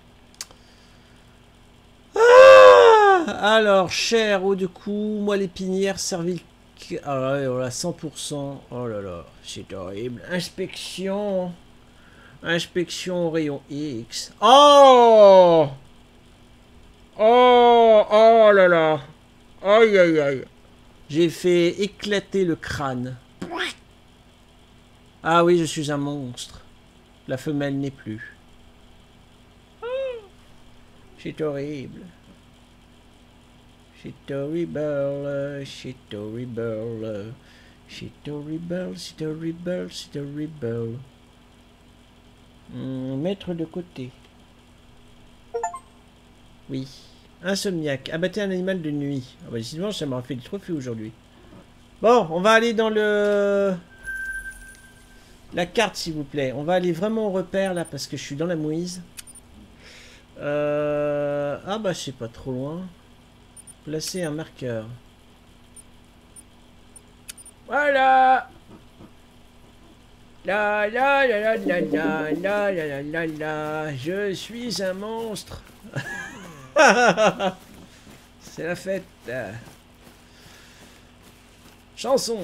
[SPEAKER 1] Alors, chair, eau de cou, moelle épinière, cervical... Ah ouais, voilà, 100%. Oh là là, c'est horrible. Inspection. Inspection rayon X. Oh. Oh. Oh là là. Aïe aïe aïe. J'ai fait éclater le crâne. Ah oui, je suis un monstre. La femelle n'est plus. C'est horrible. C'est horrible, c'est horrible, c'est horrible, c'est horrible, c'est horrible. Mettre de côté. Oui. Insomniaque. Abattez un animal de nuit. Ah bah sinon ça m'aura fait du trophée aujourd'hui. Bon, on va aller dans le... La carte s'il vous plaît. On va aller vraiment au repère là parce que je suis dans la mouise. Ah bah c'est pas trop loin. Placer un marqueur. Voilà. La la la la la la la la la la. Je suis un monstre. C'est la fête. Chanson.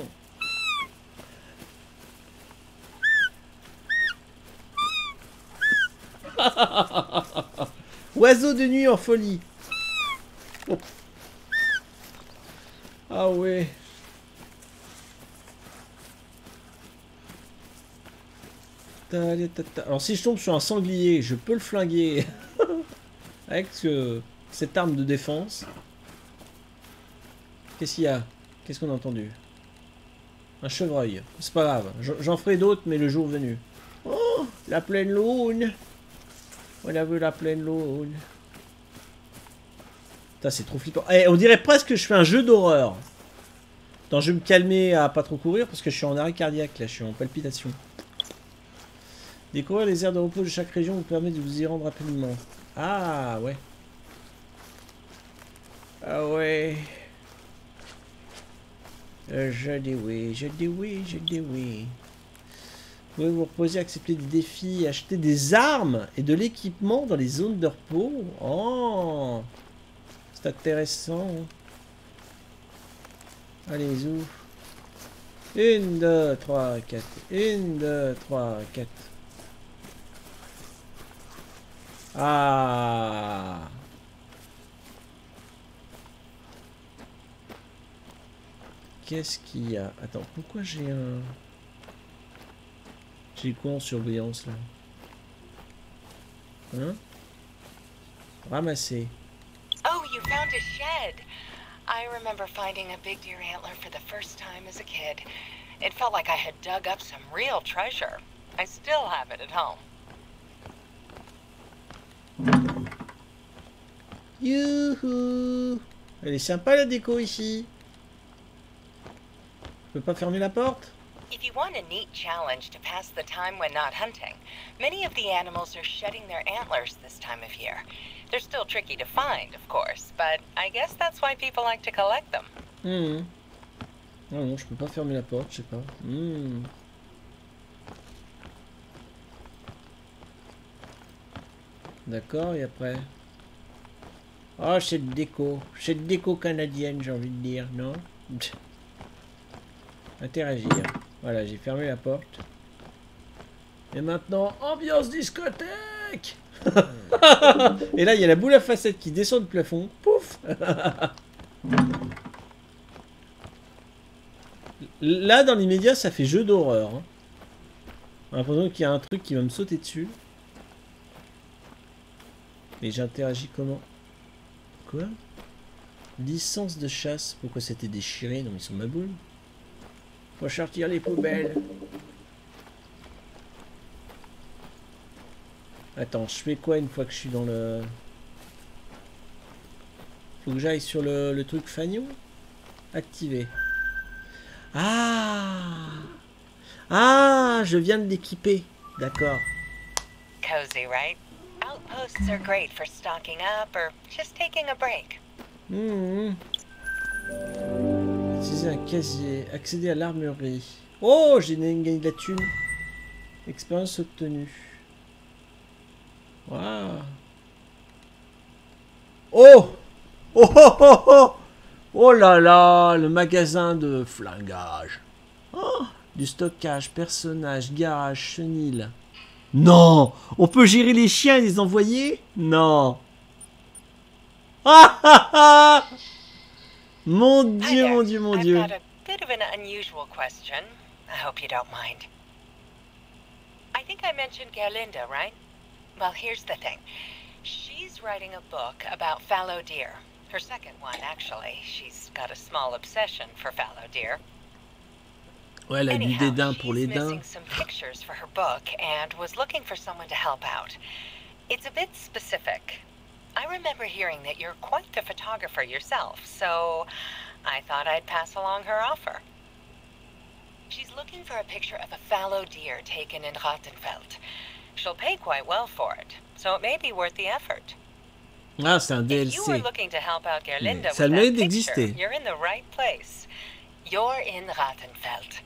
[SPEAKER 1] Oiseau de nuit en folie. Oh. Ah ouais. Alors si je tombe sur un sanglier, je peux le flinguer avec cette arme de défense. Qu'est-ce qu'il y a? Qu'est-ce qu'on a entendu? Un chevreuil. C'est pas grave. J'en ferai d'autres, mais le jour venu. Oh, la pleine lune. On a vu la pleine lune. Putain, c'est trop flippant. Eh, on dirait presque que je fais un jeu d'horreur. Attends, je vais me calmer à pas trop courir parce que je suis en arrêt cardiaque là, je suis en palpitation. Découvrir les aires de repos de chaque région vous permet de vous y rendre rapidement. Ah ouais. Ah ouais. Je dis oui, je dis oui, je dis oui. Vous pouvez vous reposer, accepter des défis, acheter des armes et de l'équipement dans les zones de repos. Oh, c'est intéressant. Allez, zou. 1, 2, 3, 4. 1, 2, 3, 4. Ah. Qu'est-ce qu'il y a? Attends, pourquoi j'ai un... J'ai quoi en surveillance là? Hein? Ramasser.
[SPEAKER 2] Oh, you found a shed. I remember finding a big deer antler for the first time as a kid. It felt like I had dug up some real treasure. I still have it at home.
[SPEAKER 1] Youhou! Elle est sympa la déco ici. Je peux pas fermer la porte?
[SPEAKER 2] If you want a neat challenge to pass the time when not hunting, many of the animals are shedding their antlers this time of year. They're still tricky to find, of course, but I guess that's why people like to collect them.
[SPEAKER 1] Non, non, je peux pas fermer la porte, je sais pas. D'accord, et après? Oh, cette déco. Cette déco canadienne, j'ai envie de dire, non? Interagir. Voilà, j'ai fermé la porte. Et maintenant, ambiance discothèque. Et là, il y a la boule à facettes qui descend du plafond. Pouf. Là, dans l'immédiat, ça fait jeu d'horreur. Hein. J'ai l'impression qu'il y a un truc qui va me sauter dessus. Mais j'interagis comment? Quoi? Licence de chasse. Pourquoi c'était déchiré? Non, mais ils sont ma boule. Faut sortir les poubelles. Attends, je fais quoi une fois que je suis dans le... Faut que j'aille sur le truc fagnon. Activer. Ah! Ah, je viens de l'équiper. D'accord.
[SPEAKER 2] Cozy, right? Outposts are great for stocking up or just taking a break.
[SPEAKER 1] Utiliser un casier. Accéder à l'armurerie. Oh, j'ai gagné de la thune. Expérience obtenue. Waouh. Oh! Oh oh oh oh! Oh là là, le magasin de flingage. Oh, du stockage, personnage, garage, chenil. Non! On peut gérer les chiens et les envoyer? Non! Ah ah ah! Mon Dieu, mon Dieu, mon Dieu.
[SPEAKER 2] I've got a bit of an unusual question. I hope you don't mind. I think I mentioned Gerlinda, right? Well, here's the thing. She's writing a book about fallow deer. Her second one, actually. She's got a small obsession for fallow deer.
[SPEAKER 1] Ouais, elle a du dédain pour les daims.
[SPEAKER 2] Missing some pictures for her book and was looking for someone to help out. It's a bit specific. I remember hearing that you're quite the photographer yourself, so I thought I'd pass along her offer. She's looking for a picture of a fallow deer taken in Rattenfeld. She'll pay quite well for it, so it may be worth the effort.
[SPEAKER 1] Ah, c'est un
[SPEAKER 2] If you were
[SPEAKER 1] DLC.
[SPEAKER 2] looking to help out Gerlinda
[SPEAKER 1] Ça a
[SPEAKER 2] with
[SPEAKER 1] le mérite
[SPEAKER 2] that picture,
[SPEAKER 1] d'exister.
[SPEAKER 2] you're in the right place. You're in Rattenfeld.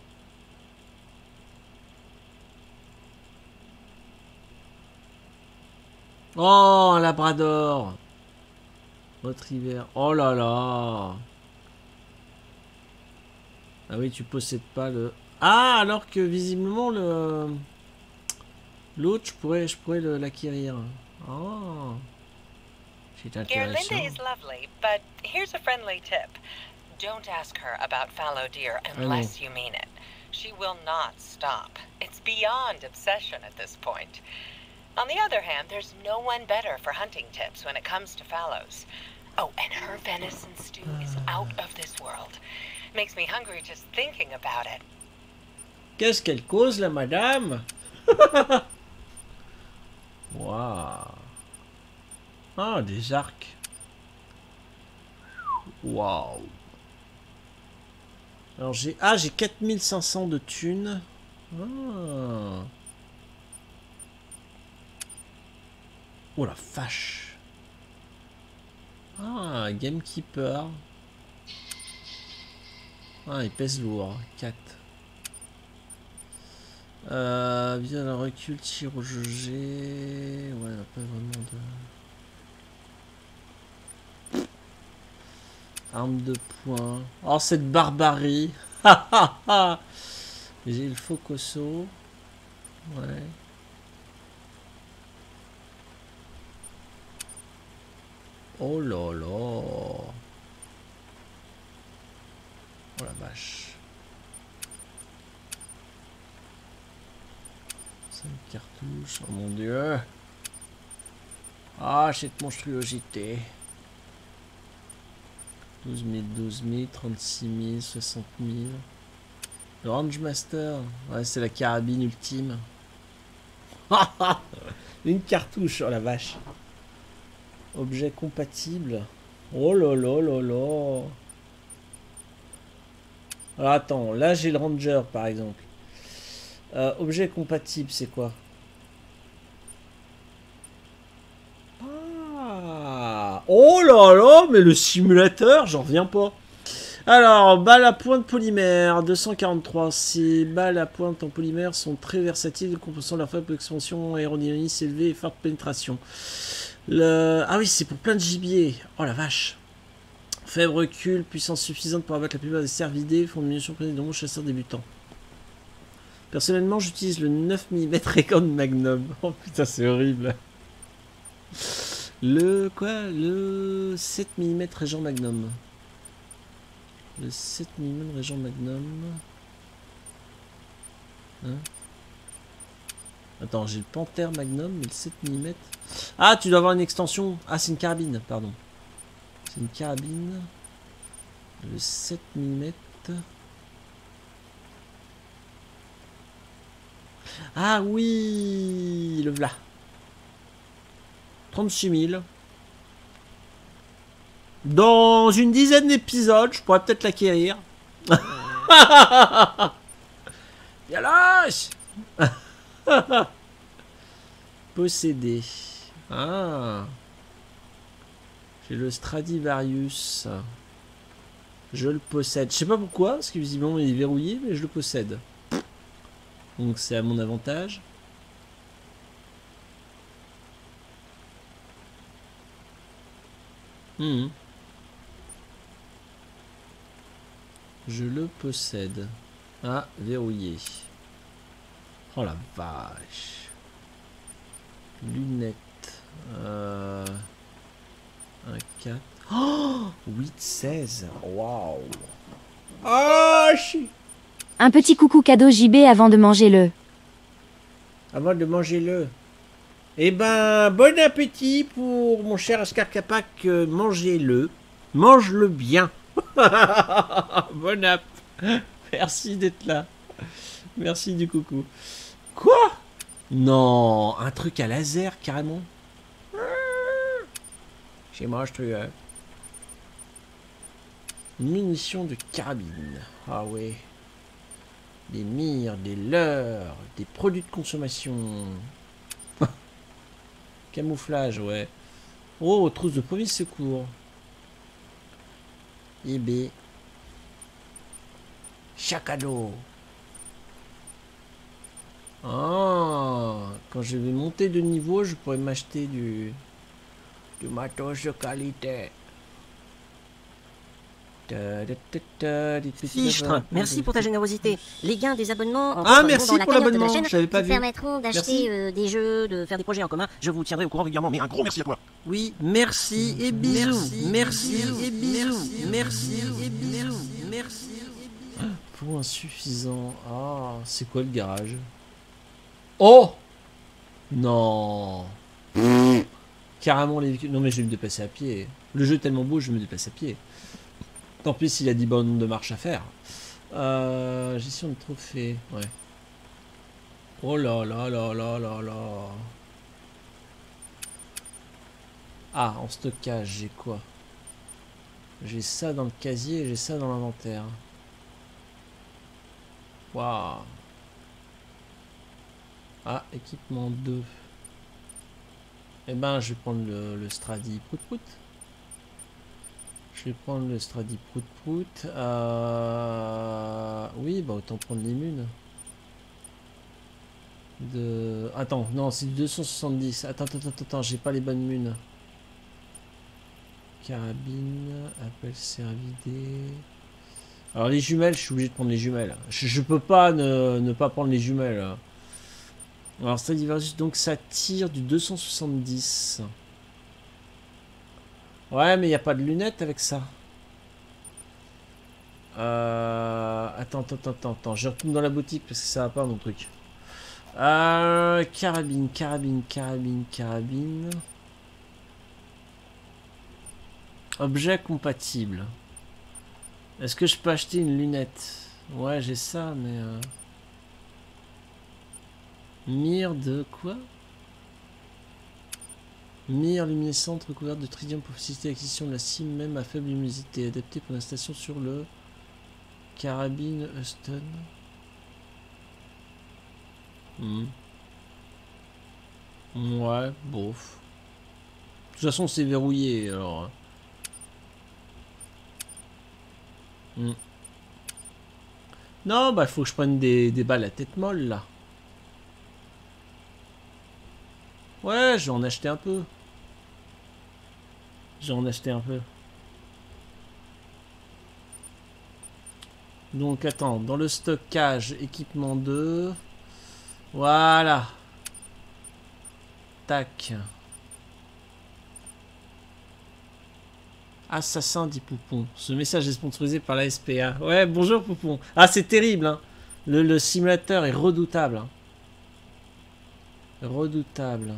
[SPEAKER 1] Oh, un labrador. Retriever. Oh là là. Ah oui, tu possèdes pas le... Ah, alors que visiblement le... L'autre, je pourrais l'acquérir. Oh. C'est intéressant.
[SPEAKER 2] Gerlinda is lovely, but here's a friendly tip. Don't ask her about fallow deer unless you mean it. She will not stop. It's beyond obsession at this point. On the other hand, there's no one better for hunting tips when it comes to fallows. Oh, and her venison stew is out of this world. Makes me hungry just thinking about it.
[SPEAKER 1] Qu'est-ce qu'elle cause, la madame? Waouh. Ah, des arcs. Waouh. Alors j'ai... Ah, j'ai 4500 de thunes. Ah. Oh la vache. Ah, Gamekeeper. Ah, il pèse lourd. 4. Via le recul, tir au jugé. Ouais, on n'a pas vraiment de... Arme de poing. Oh, cette barbarie. J'ai le Focoso. Ouais. Oh là là. Oh la vache. 5 cartouches. Oh mon dieu. Ah, cette monstruosité. 12 000, 36 000, 60 000. Le Range Master. Ouais, c'est la carabine ultime. Une cartouche, oh la vache. Objet compatible. Oh là là là là. Alors attends, là j'ai le Ranger par exemple. Objet compatible, c'est quoi? Ah. Oh là là, mais le simulateur, j'en reviens pas. Alors, balles à pointe polymère, 243. Ces balles à pointe en polymère sont très versatiles, compensant leur faible expansion aérodynamique élevée et forte pénétration. Ah oui, c'est pour plein de gibier. Oh la vache. Faible recul, puissance suffisante pour abattre la plupart des cervidés, font de munitions prévues de nombreux chasseurs débutants. Personnellement, j'utilise le 9 mm Recon Magnum. Oh putain, c'est horrible. Le 7 mm Régent Magnum. Le 7 mm Régent Magnum. Hein? Attends, j'ai le Panther Magnum, mais le 7 mm. Ah, tu dois avoir une extension. Ah, c'est une carabine, pardon. C'est une carabine. Le 7 mm. Ah oui, le v'là. 36 000. Dans une dizaine d'épisodes, je pourrais peut-être l'acquérir. Yalas. Posséder. Ah. J'ai le Stradivarius. Je le possède. Je sais pas pourquoi, parce que visiblement il est verrouillé, mais je le possède. Donc c'est à mon avantage. Je le possède. Ah, verrouillé. Oh la vache. Lunettes. Un 4. Oh 8, 16. Waouh. Ah,
[SPEAKER 4] Un petit coucou cadeau JB avant de manger le.
[SPEAKER 1] Avant de manger le. Eh ben, bon appétit pour mon cher Oscar Capac. Mangez-le. Mange-le bien. Bon app. Merci d'être là. Merci du coucou. Quoi? Non, un truc à laser carrément. C'est monstrueux. Munitions de carabine. Ah ouais. Des mires, des leurres, des produits de consommation. Camouflage, ouais. Oh, trousse de premier secours. eBay. Chaque ado. Ah, quand je vais monter de niveau, je pourrais m'acheter du matos de qualité.
[SPEAKER 5] Fichtre, merci pour ta générosité. Les gains des abonnements
[SPEAKER 1] merci pour l'abonnement, je l'avais pas vu.
[SPEAKER 5] Permettront d'acheter des jeux, de faire des projets en commun. Je vous tiendrai au courant régulièrement, mais un gros merci à toi.
[SPEAKER 1] Oui, merci et bisous. Merci et bisous. Merci et bisous. Merci. Pour insuffisant. Ah, c'est quoi le garage? Oh non. Carrément les véhicules. Non mais je vais me déplacer à pied. Le jeu est tellement beau, je vais me déplacer à pied. Tant pis s'il y a 10 bornes de marche à faire. Gestion de trophées. Ouais. Oh là là là là là là. Ah, en stockage, j'ai quoi? J'ai ça dans le casier et j'ai ça dans l'inventaire. Waouh. Ah, équipement 2. Eh ben, je vais prendre le Stradi Prout Prout. Je vais prendre le Stradi Prout Prout. Oui, bah autant prendre les munes. Attends, non, c'est du 270. Attends, j'ai pas les bonnes munes. Carabine, appel cervidé. Alors les jumelles, je suis obligé de prendre les jumelles. Je peux pas ne pas prendre les jumelles. Alors Stradivarius, donc ça tire du 270. Ouais, mais il n'y a pas de lunettes avec ça. Attends. Je retourne dans la boutique parce que ça va pas mon truc. Carabine. Objet compatible. Est-ce que je peux acheter une lunette? Ouais, j'ai ça, mais... Mire de quoi? Mire luminescente recouverte de tritium pour faciliter l'acquisition de la cime même à faible luminosité. Adaptée pour l'installation sur le... Carabine Huston. Ouais, bof. De toute façon, c'est verrouillé, alors... Non, bah, il faut que je prenne des balles à tête molle, là. Ouais, je vais en acheter un peu. Donc, attends, dans le stockage, équipement 2. Voilà. Tac. Assassin, dit Poupon. Ce message est sponsorisé par la SPA. Ouais, bonjour Poupon. Ah, c'est terrible, hein. Le simulateur est redoutable. Hein. Redoutable.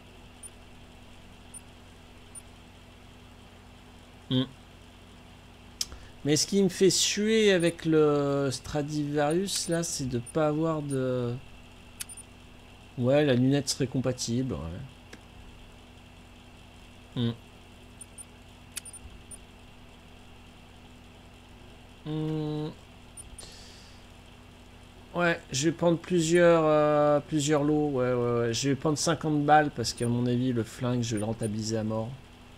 [SPEAKER 1] Mais ce qui me fait suer avec le Stradivarius, là, c'est de pas avoir de... Ouais, la lunette serait compatible, ouais. Ouais, je vais prendre plusieurs lots. Ouais. Je vais prendre 50 balles parce qu'à mon avis, le flingue, je vais le rentabiliser à mort.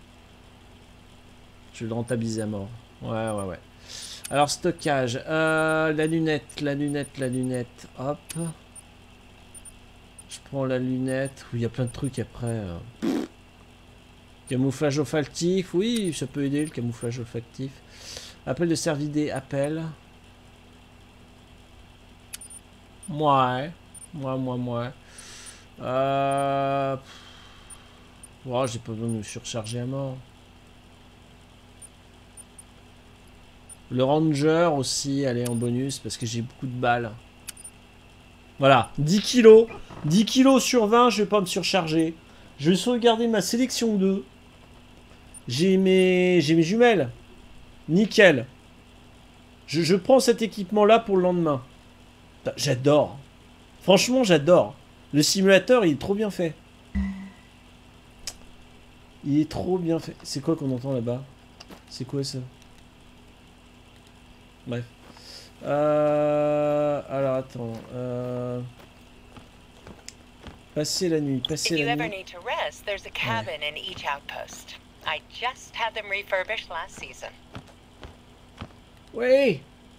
[SPEAKER 1] Ouais. Alors, stockage. La lunette. Hop. Je prends la lunette. Il y a plein de trucs après. Camouflage olfactif. Oui, ça peut aider le camouflage olfactif. Appel de cervidé. Appel. Ouais. Oh, j'ai pas besoin de me surcharger à mort. Le Ranger aussi, allez, en bonus, parce que j'ai beaucoup de balles. Voilà, 10 kilos. 10 kilos sur 20, je vais pas me surcharger. Je vais sauvegarder ma sélection 2. J'ai mes jumelles. Nickel. Je prends cet équipement-là pour le lendemain. J'adore. Franchement, j'adore. Le simulateur, il est trop bien fait. C'est quoi qu'on entend là-bas? C'est quoi ça? Bref. Alors attends. Passer la nuit.
[SPEAKER 2] If you ever need to rest, there's a cabin in each outpost. I just had them refurbished last season.
[SPEAKER 1] Oui.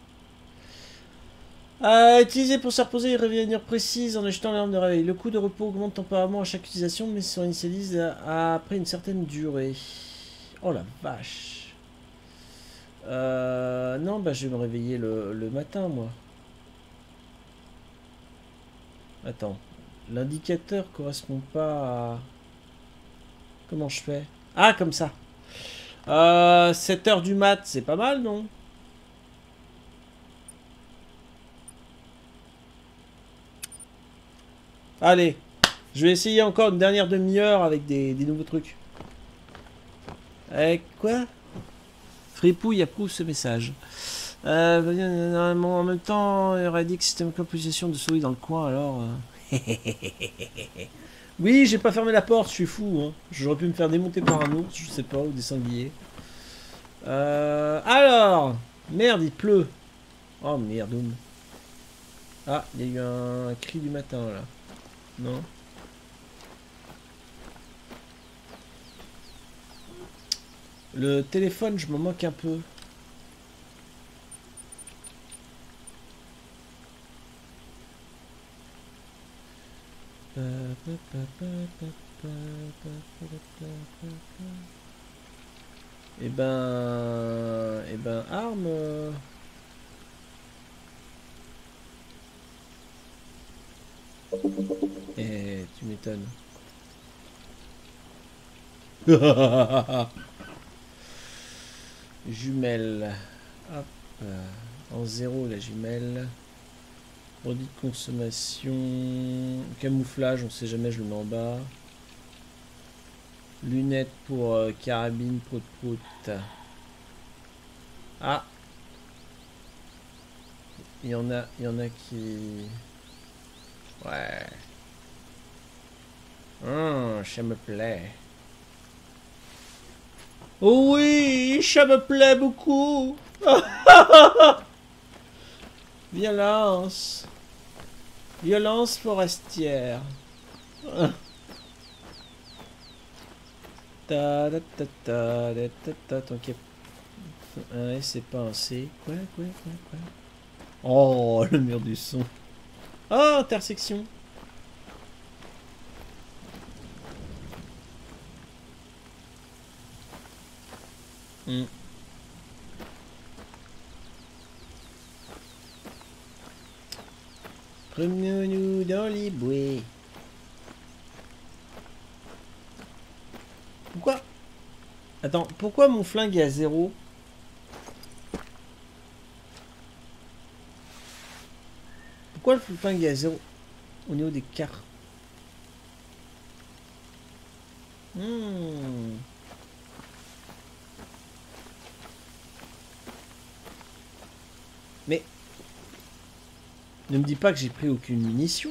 [SPEAKER 1] Utiliser pour se reposer et revenir précise en achetant l'alarme de réveil. Le coût de repos augmente temporairement à chaque utilisation, mais s'initialise après une certaine durée. Oh la vache. Non, bah je vais me réveiller le matin, moi. Attends. L'indicateur correspond pas à... Comment je fais? Ah, comme ça. 7 h du mat, c'est pas mal, non? Allez. Je vais essayer encore une dernière demi-heure avec des nouveaux trucs. Avec quoi? Fripouille approuve ce message. En même temps, il aurait dit que système de composition de souris dans le coin, alors... Oui, j'ai pas fermé la porte, je suis fou. Hein. J'aurais pu me faire démonter par un ours, je sais pas, ou des sangliers. Alors... Merde, il pleut. Oh merde. Ah, il y a eu un cri du matin, là. Non? Le téléphone, je m'en moque un peu. Eh ben, arme. Eh, tu m'étonnes. Jumelle. Hop. En 0 la jumelle. Produit de consommation. Camouflage, on sait jamais, je le mets en bas. Lunettes pour carabine prout. Ah. Il y en a qui... Ouais. Ça me plaît. Oh oui, ça me plaît beaucoup. Violence. Violence forestière. Tant qu'il y a... Un S, c'est pas un C. Quoi. Oh, le mur du son. Oh, intersection. Promenons-nous dans les bois. Pourquoi? Attends, pourquoi mon flingue est à 0? Pourquoi le flingue est à 0 au niveau des cartes? Mais ne me dis pas que j'ai pris aucune munition.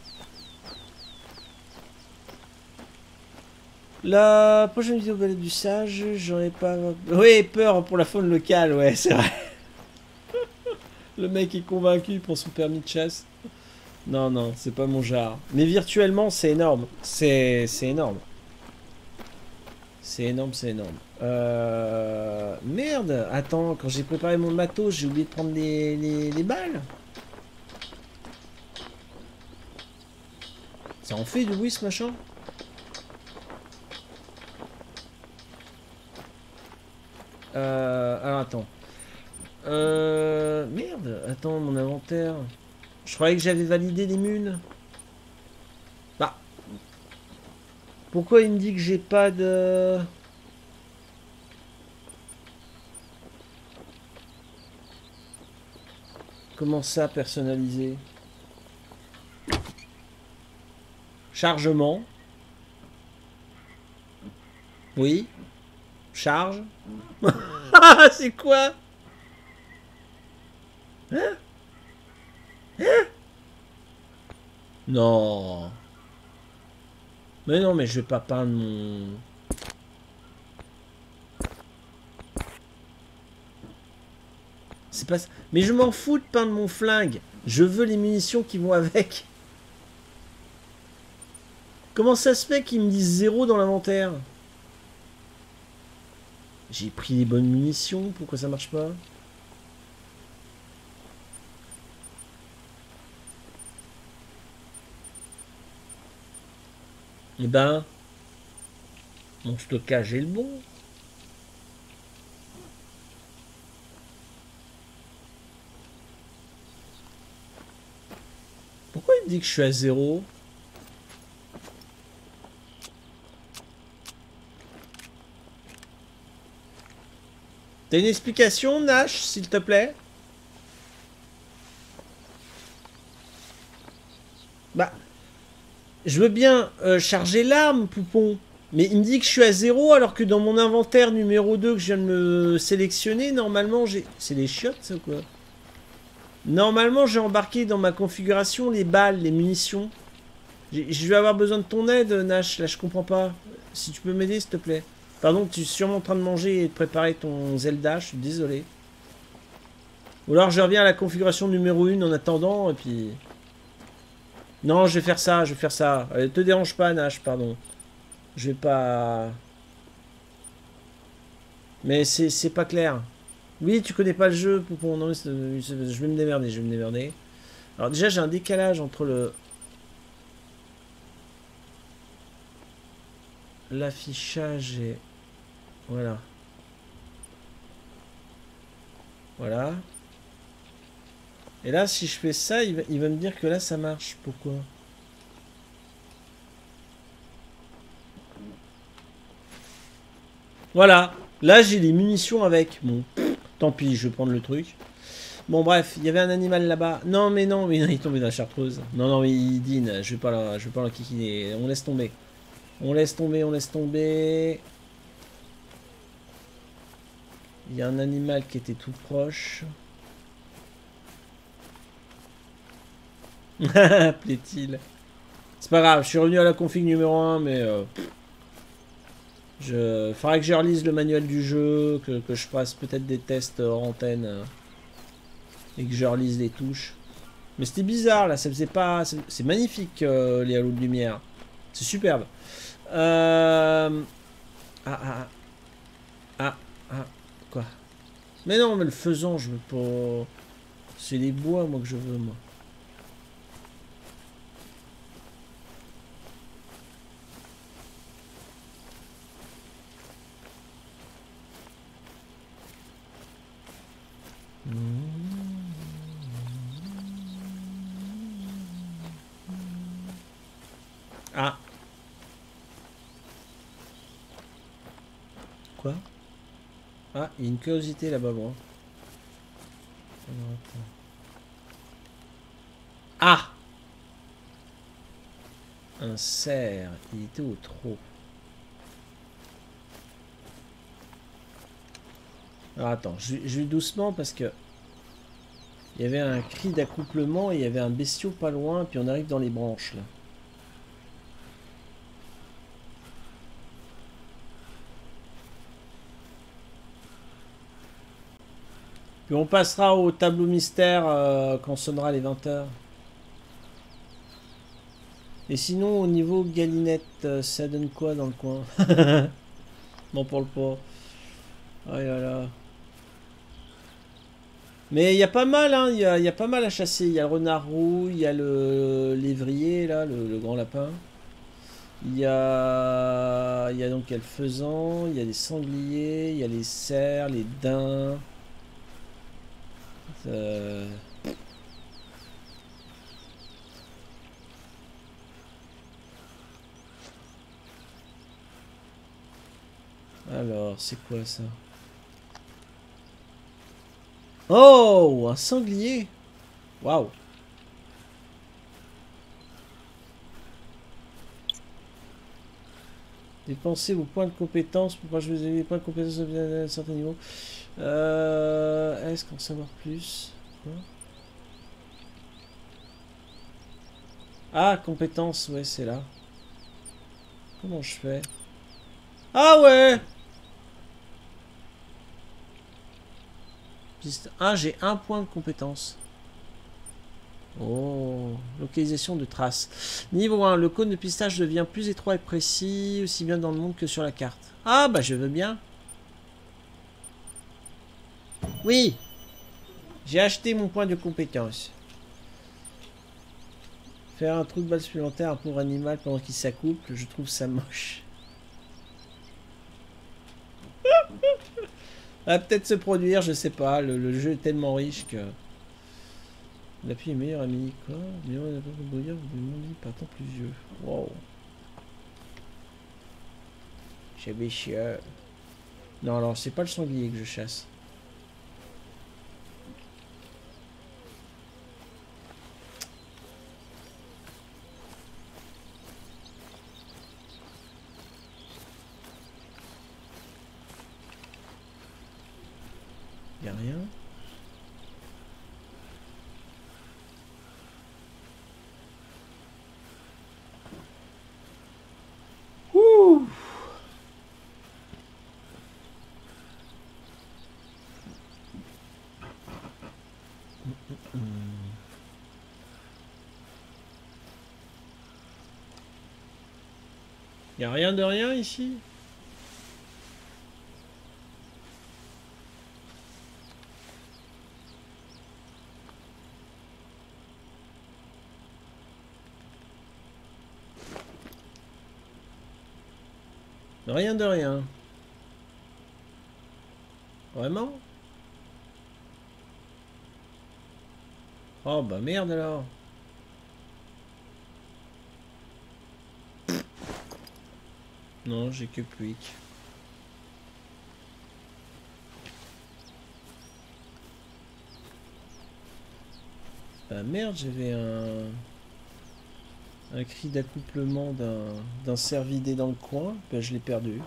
[SPEAKER 1] La prochaine vidéo balade du sage, j'en ai pas... Oui, peur pour la faune locale, ouais, c'est vrai. Le mec est convaincu pour son permis de chasse. Non, c'est pas mon genre. Mais virtuellement, c'est énorme. C'est énorme. C'est énorme. Merde, attends, quand j'ai préparé mon matos, j'ai oublié de prendre les balles. Ça en fait du bruit ce machin? Alors attends. Merde, attends, mon inventaire. Je croyais que j'avais validé les munes. Bah. Pourquoi il me dit que j'ai pas de... Comment ça, personnalisé? Chargement. Oui. Charge. C'est quoi? Hein? Non. Mais non, mais je vais pas peindre mon... C'est pas... Mais je m'en fous de peindre mon flingue. Je veux les munitions qui vont avec. Comment ça se fait qu'ils me disent 0 dans l'inventaire? J'ai pris les bonnes munitions, pourquoi ça marche pas? Eh ben, mon stockage est le bon. Pourquoi il me dit que je suis à 0? T'as une explication, Nash, s'il te plaît? Bah, je veux bien charger l'arme, poupon. Mais il me dit que je suis à 0 alors que dans mon inventaire numéro 2 que je viens de me sélectionner, normalement j'ai... C'est les chiottes, ça, quoi? Normalement, j'ai embarqué dans ma configuration les balles, les munitions. Je vais avoir besoin de ton aide, Nash. Là, je comprends pas. Si tu peux m'aider, s'il te plaît. Pardon, tu es sûrement en train de manger et de préparer ton Zelda. Je suis désolé. Ou alors, je reviens à la configuration numéro 1 en attendant, et puis... Non, je vais faire ça, te dérange pas, Nash, pardon. Je vais pas... Mais c'est pas clair. Oui, tu connais pas le jeu, Poupon. Non, je vais me démerder, Alors déjà, j'ai un décalage entre le... L'affichage et... Voilà. Voilà. Et là, si je fais ça, il va me dire que là, ça marche. Pourquoi? Voilà. Là, j'ai les munitions avec. Bon, tant pis, je vais prendre le truc. Bon, bref, il y avait un animal là-bas. Non, mais non, il est tombé dans la chartreuse. Non, non, mais il dîne. Je vais pas l'enquiquiner. On laisse tomber. On laisse tomber, on laisse tomber. Il y a un animal qui était tout proche. Plaît-il. C'est pas grave, je suis revenu à la config numéro 1, mais... faudrait que je relise le manuel du jeu, que je fasse peut-être des tests hors antenne. Et que je relise les touches. Mais c'était bizarre, là, ça faisait pas... C'est magnifique, les halos de lumière. C'est superbe. Quoi? Mais non, mais le faisan, je veux pas... C'est les bois, moi, que je veux, moi. Ah. Quoi? Ah, il y a une curiosité là-bas, moi. Ah! Un cerf. Il était au trot. Alors attends, je vais doucement parce que... Il y avait un cri d'accouplement et il y avait un bestiau pas loin, puis on arrive dans les branches, là. Puis on passera au tableau mystère quand sonnera les 20h. Et sinon, au niveau galinette, ça donne quoi dans le coin? Bon, pour le pot. Oh là là. Mais il y a pas mal, hein. Il y a pas mal à chasser. Il y a le renard roux, il y a le lévrier, là, le grand lapin. Il y a donc il y a le faisan, il y a les sangliers, il y a les cerfs, les daims. Alors, c'est quoi ça? Oh, un sanglier. Waouh. Dépensez vos points de compétence pour je vous ai des points de compétence à un certain niveau. Est-ce qu'en savoir plus? Quoi? Ah, compétence, ouais, c'est là. Comment je fais? Ah ouais! Piste 1, j'ai un point de compétence. Oh, localisation de traces. Niveau 1, le cône de pistage devient plus étroit et précis, aussi bien dans le monde que sur la carte. Ah, bah je veux bien. Oui! J'ai acheté mon point de compétence. Faire un trou de balle supplémentaire pour animal pendant qu'il s'accouple, je trouve ça moche. Va peut-être se produire, je sais pas. Le jeu est tellement riche que... L'appui est meilleur ami, quoi. Meilleur n'a pas pour bouillir, du monde partant plus vieux. Wow. J'avais chieur. Non, alors c'est pas le sanglier que je chasse. Y'a rien. Ouh. Y'a rien de rien ici? Rien de rien. Vraiment? Oh bah merde alors. Non, j'ai que Puig. Bah merde, j'avais un cri d'accouplement d'un cervidé dans le coin. Bah je l'ai perdu.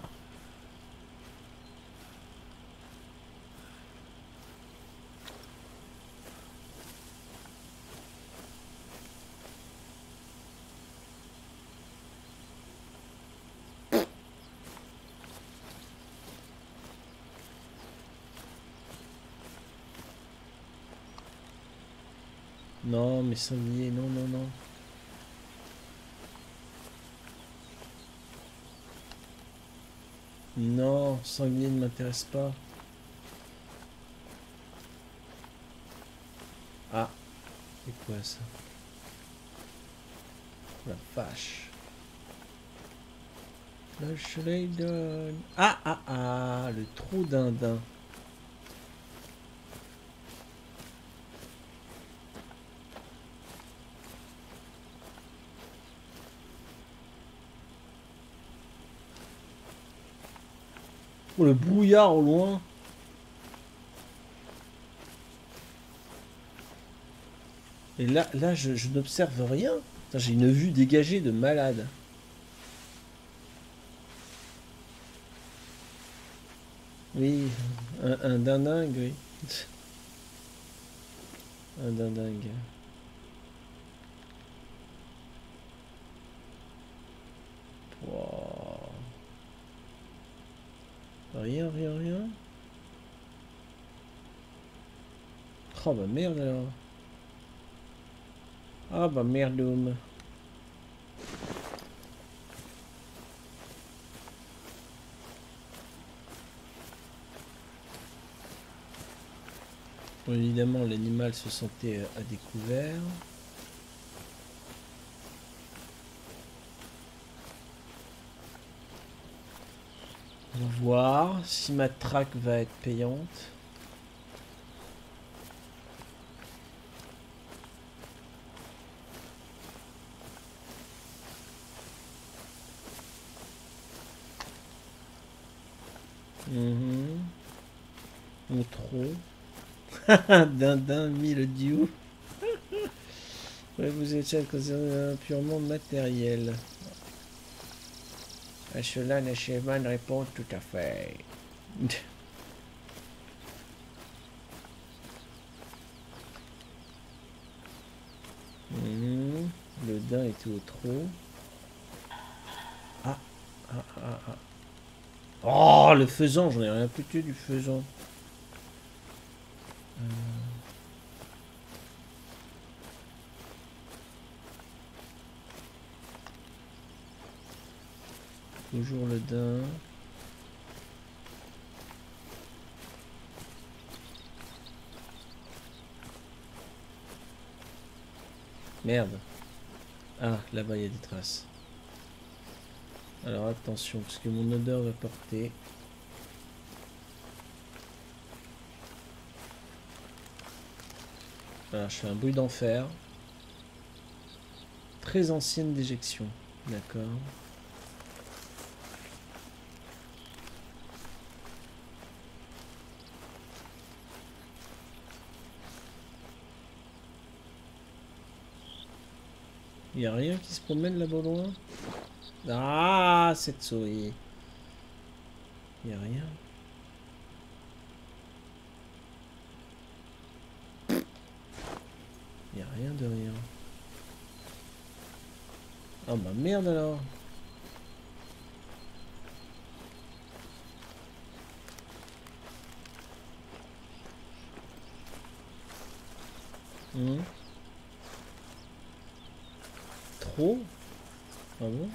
[SPEAKER 1] Non, mais sanglier, non, non, non. Non, sanglier ne m'intéresse pas. Ah, c'est quoi ça? La vache. Le soleil donne. Ah, ah, ah, le trou dindin. Oh, le brouillard au loin. Et là, je n'observe rien. J'ai une vue dégagée de malade. Oui, un dindingue, oui. Un dindingue. Wow. Rien, rien, rien. Oh bah merde alors. Ah bah merdoum. Bon, évidemment, l'animal se sentait à découvert. On va voir si ma traque va être payante. Ou trop. Dindin mildiou. Ouais, vous êtes purement matériel. À cela, Nasheman répond tout à fait. Le daim était au trop. Ah, ah, ah, ah. Oh, le faisan, j'en ai rien foutu du faisan. Toujours le daim. Merde. Ah, là-bas, il y a des traces. Alors attention, parce que mon odeur va porter. Voilà, je fais un bruit d'enfer. Très ancienne déjection. D'accord. Il n'y a rien qui se promène là-bas loin. Ah, cette souris. Il n'y a rien. Il n'y a rien de rien. Oh bah merde alors. Trop? Ah bon?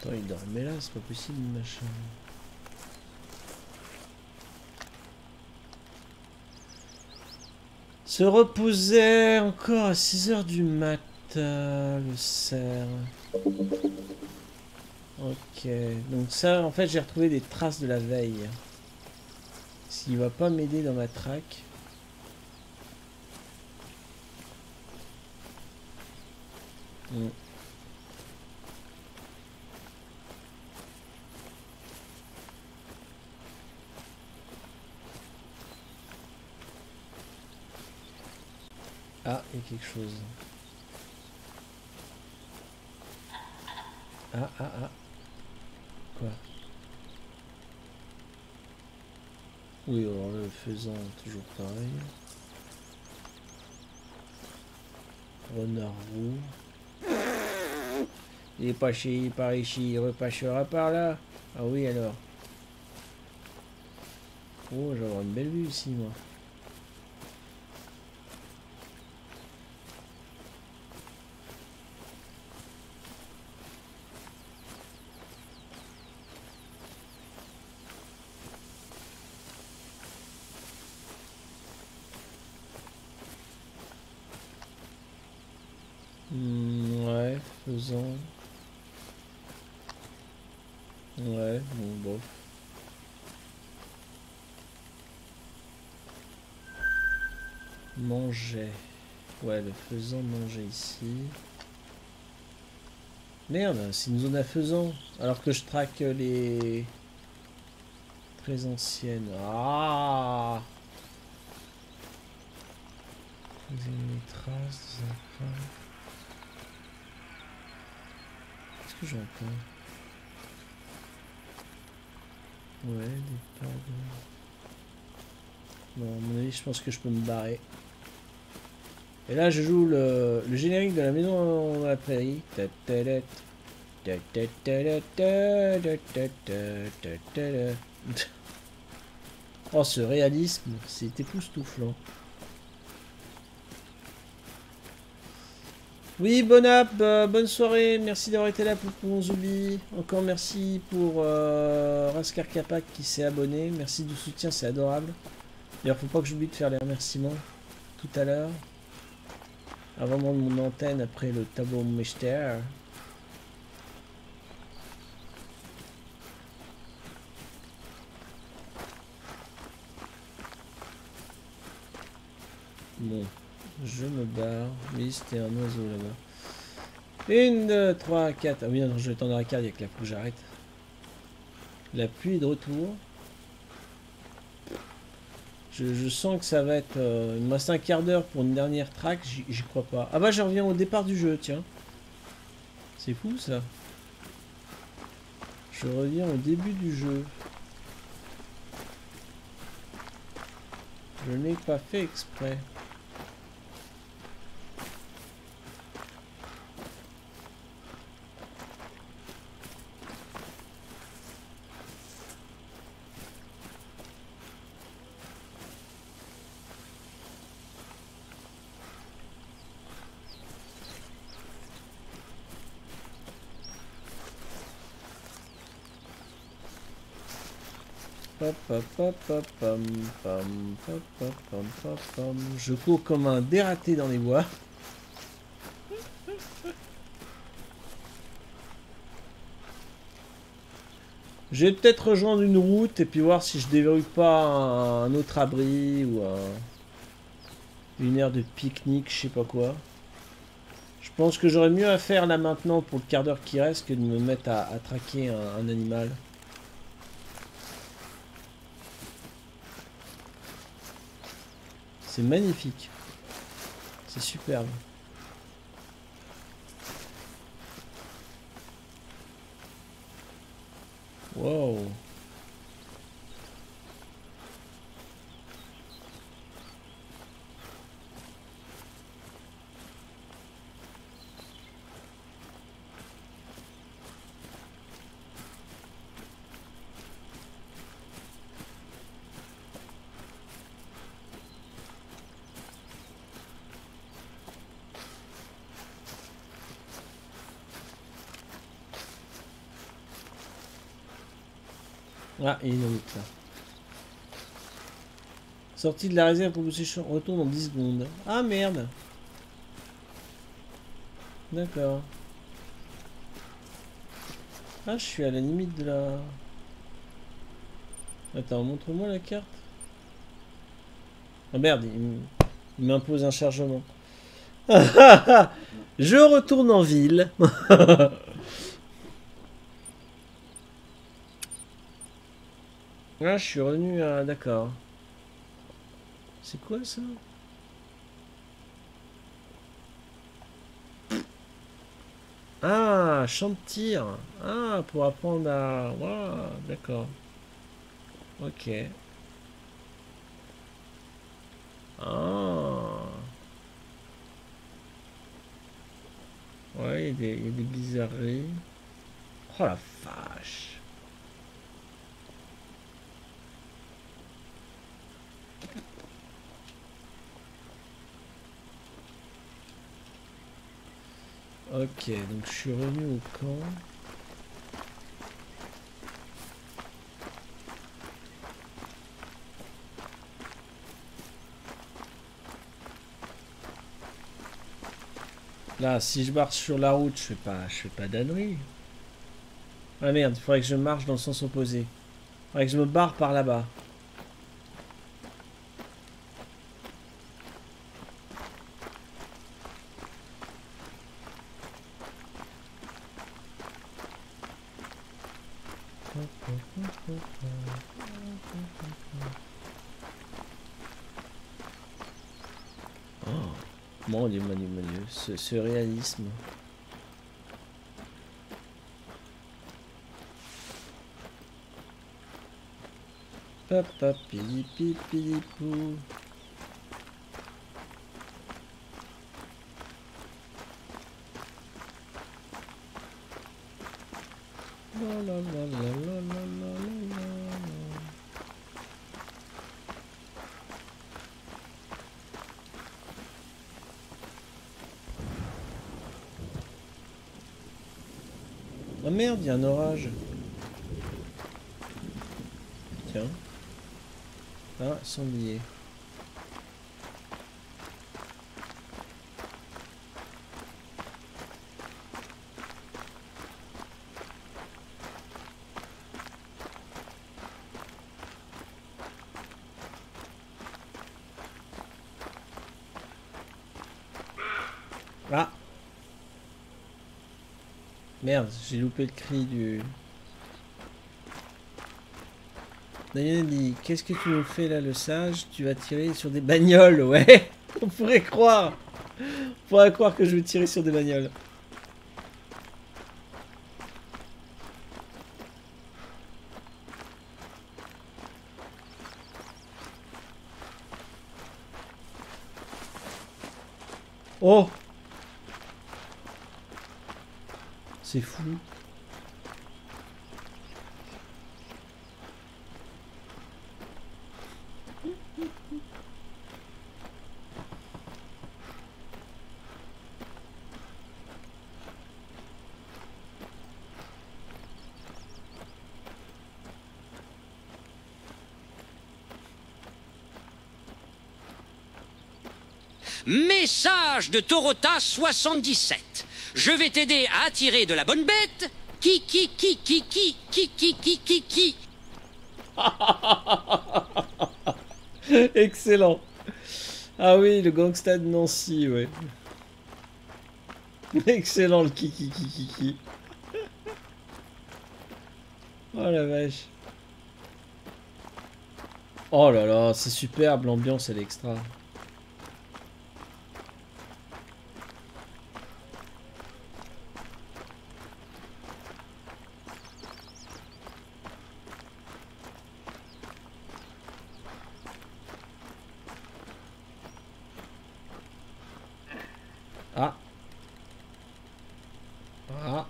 [SPEAKER 1] Attends, il dormait là, c'est pas possible, machin. Se reposait encore à 6 h du matin, le cerf. Ok, donc ça, en fait, j'ai retrouvé des traces de la veille. S'il va pas m'aider dans ma traque. Ah, il y a quelque chose. Ah. Quoi? Oui, alors le faisan, toujours pareil. Renard roux. Il est pas par ici, il repassera par là. Ah oui, alors. Oh, je vais avoir une belle vue ici, moi. Ouais, faisons. Ouais, bon, bof. Manger. Ouais, le faisan manger ici. Merde, c'est une zone à faisan. Alors que je traque les... très anciennes. Ah! Des traces, des empreintes. Qu'est-ce que j'entends? Ouais, des pas de... Bon, à mon avis, je pense que je peux me barrer. Et là, je joue le générique de la maison à la prairie. Oh, ce réalisme, c'est époustouflant. Oui, bonne app, bonne soirée, merci d'avoir été là pour mon Zoubi. Encore merci pour Raskar Kapak qui s'est abonné. Merci du soutien, c'est adorable. D'ailleurs, faut pas que j'oublie de faire les remerciements tout à l'heure. Avant mon antenne, après le tableau Mechter. Bon, je me barre. Oui, c'était un oiseau là-bas. 1, 2, 3, 4. Ah oui, non, je vais tendre la carte, il y a que là, faut que j'arrête. La pluie est de retour. Je sens que ça va être... il me reste un quart d'heure pour une dernière track, j'y crois pas. Ah bah je reviens au départ du jeu, tiens. C'est fou ça. Je reviens au début du jeu. Je n'ai pas fait exprès. Je cours comme un dératé dans les bois. Je vais peut-être rejoindre une route et puis voir si je déverrouille pas un autre abri ou une aire de pique-nique, je sais pas quoi. Je pense que j'aurais mieux à faire là maintenant pour le quart d'heure qui reste que de me mettre à traquer un animal. C'est magnifique. C'est superbe. Wow. Ah, il y a une route là. Sortie de la réserve pour pousser champ. Retourne dans 10 secondes. Ah merde. D'accord. Ah, je suis à la limite de la... Attends, montre-moi la carte. Ah merde, il m'impose un chargement. Je retourne en ville. Ah, je suis revenu à... D'accord. C'est quoi ça? Ah, champ de tir. Ah, pour apprendre à... Waouh, d'accord. Ok. Ah. Ouais, il y a des bizarreries. Oh la vache. Ok, donc je suis revenu au camp. Là, si je marche sur la route, je fais pas d'ânerie. Ah merde, il faudrait que je marche dans le sens opposé. Il faudrait que je me barre par là-bas. Oh, mon Dieu, mon Dieu, mon Dieu, ce réalisme. Papa, pili, pili, pili, pou. La la la la la la la la la. Ah merde, il y a un orage. Tiens. Ah, sanglier. Ah. Merde, j'ai loupé le cri du... Daniel dit, qu'est-ce que tu nous fais là, le sage? Tu vas tirer sur des bagnoles, ouais. On pourrait croire. On pourrait croire que je vais tirer sur des bagnoles. Oh! C'est fou.
[SPEAKER 6] Message de Torota 77. Je vais t'aider à attirer de la bonne bête. Qui.
[SPEAKER 1] Excellent. Ah oui, le gangsta de Nancy, ouais. Excellent le kiki. Oh la vache. Oh là là, c'est superbe, l'ambiance elle est extra. Ah. Ah.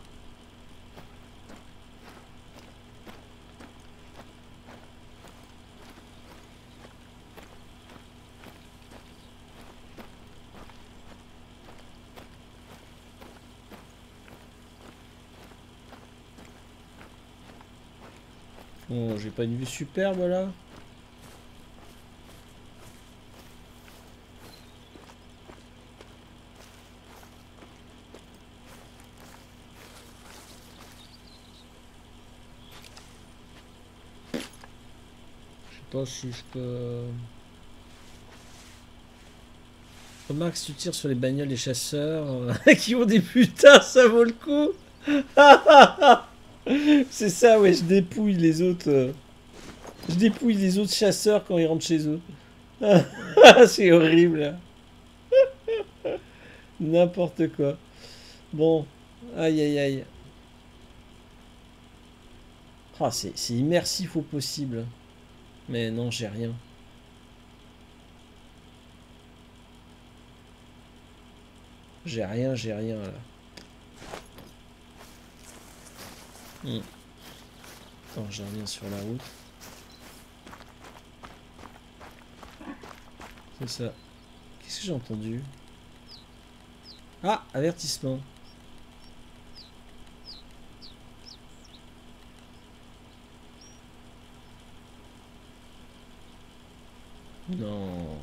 [SPEAKER 1] Bon, j'ai pas une vue superbe là. Je sais pas si je peux... Remarque, si tu tires sur les bagnoles des chasseurs qui ont des putains, ça vaut le coup. C'est ça, ouais, je dépouille les autres. Je dépouille les autres chasseurs quand ils rentrent chez eux. C'est horrible. N'importe quoi. Bon. Aïe aïe aïe. Ah, c'est immersif au possible. Mais non, j'ai rien. J'ai rien là. Attends, je reviens sur la route. C'est ça. Qu'est-ce que j'ai entendu? Ah, avertissement. Non.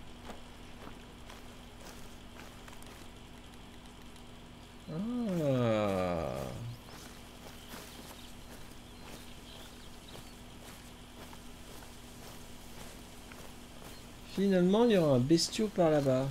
[SPEAKER 1] Ah. Finalement, il y aura un bestiau par là-bas.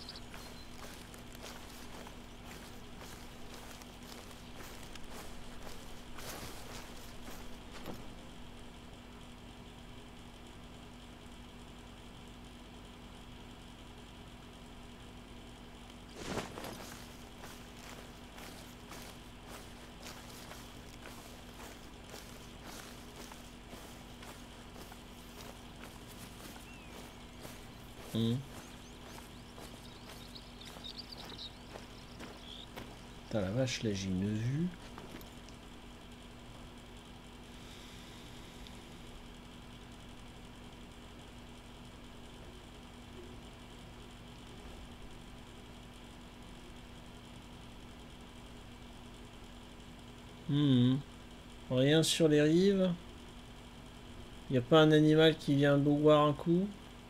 [SPEAKER 1] Putain la vache, là j'ai une vue. Rien sur les rives. Y a pas un animal qui vient boire un coup.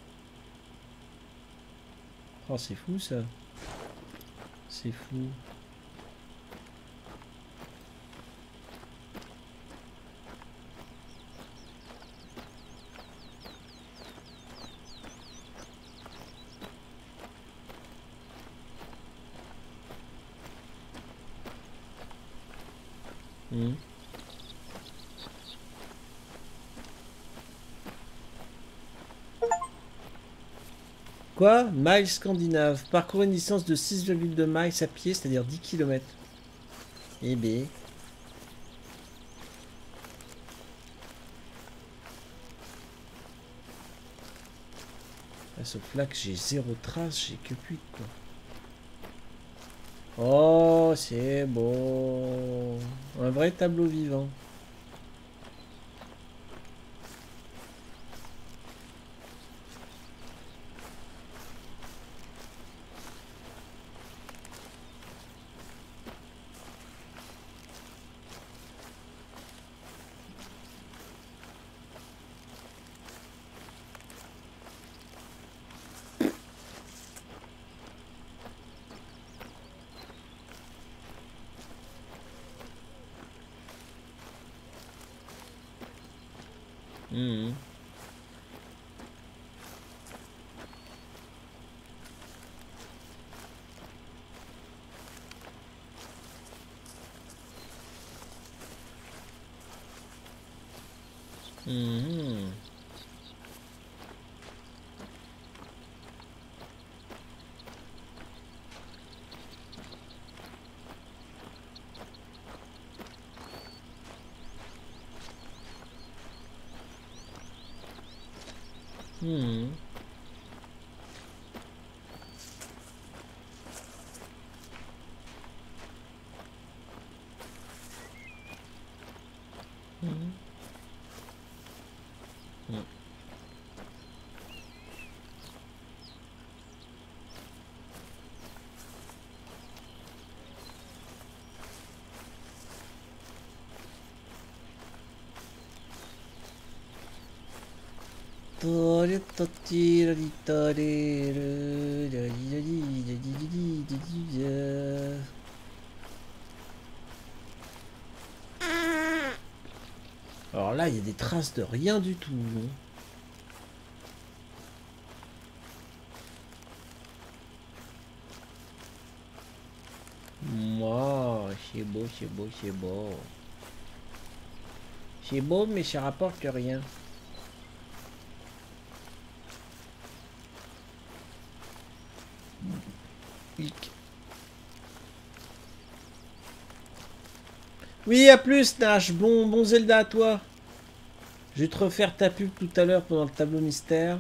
[SPEAKER 1] Oh, c'est fou ça. C'est fou. Quoi? Miles scandinave. Parcourir une distance de 6,2 miles à pied, c'est-à-dire 10 km. Eh ben. Sauf là que j'ai zéro trace, j'ai que plus quoi. Oh, c'est beau. Un vrai tableau vivant. Alors là, il y a des traces de rien du tout. Moi, c'est beau, c'est beau, c'est beau. C'est beau, mais ça rapporte rien. Oui, à plus, Nash. Bon Zelda à toi. Je vais te refaire ta pub tout à l'heure pendant le tableau mystère.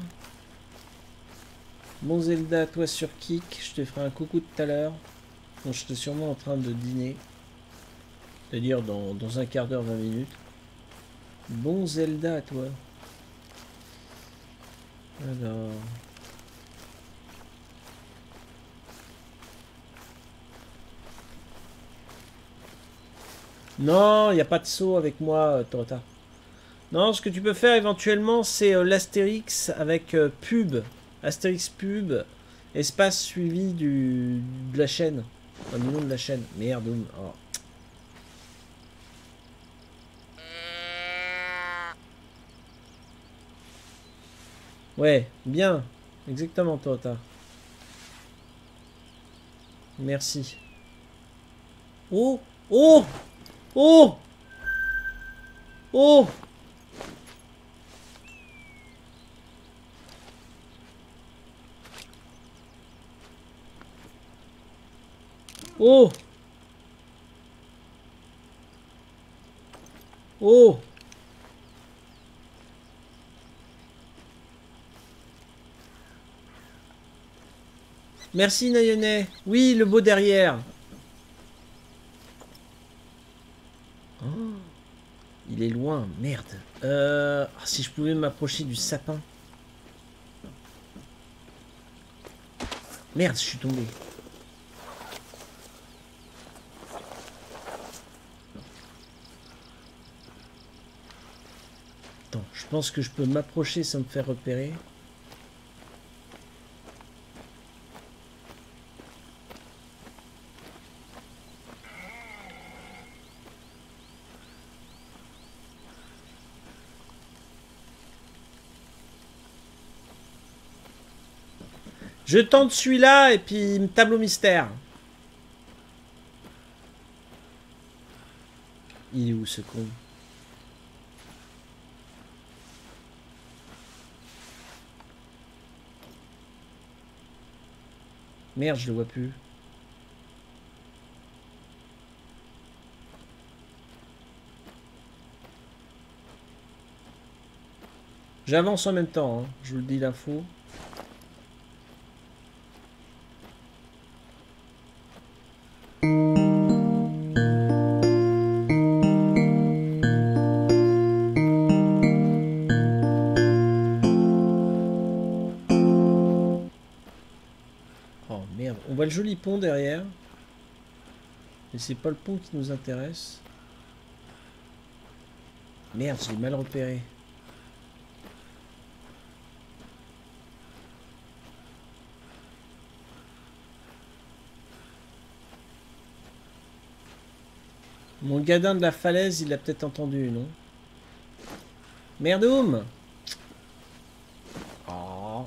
[SPEAKER 1] Bon Zelda à toi sur Kik. Je te ferai un coucou tout à l'heure. Bon, je suis sûrement en train de dîner. C'est-à-dire dans un quart d'heure, 20 minutes. Bon Zelda à toi. Alors... Non, il n'y a pas de saut avec moi, Torota. Non, ce que tu peux faire éventuellement, c'est l'Astérix avec pub. Astérix pub, espace suivi de la chaîne. Un nom de la chaîne. Merde. Oh. Ouais, bien. Exactement, Torota. Merci. Oh! Oh! Oh! Oh! Oh! Oh! Merci Nayone. Oui, le beau derrière. Oh, il est loin, merde. Si je pouvais m'approcher du sapin. Merde, je suis tombé. Attends, je pense que je peux m'approcher sans me faire repérer. Je tente celui-là et puis tableau mystère. Il est où ce con? Merde, je le vois plus. J'avance en même temps, hein. Je vous le dis l'info. On voit le joli pont derrière. Mais c'est pas le pont qui nous intéresse. Merde, j'ai mal repéré. Mon gadin de la falaise, il l'a peut-être entendu, non? Merdoum! Oh.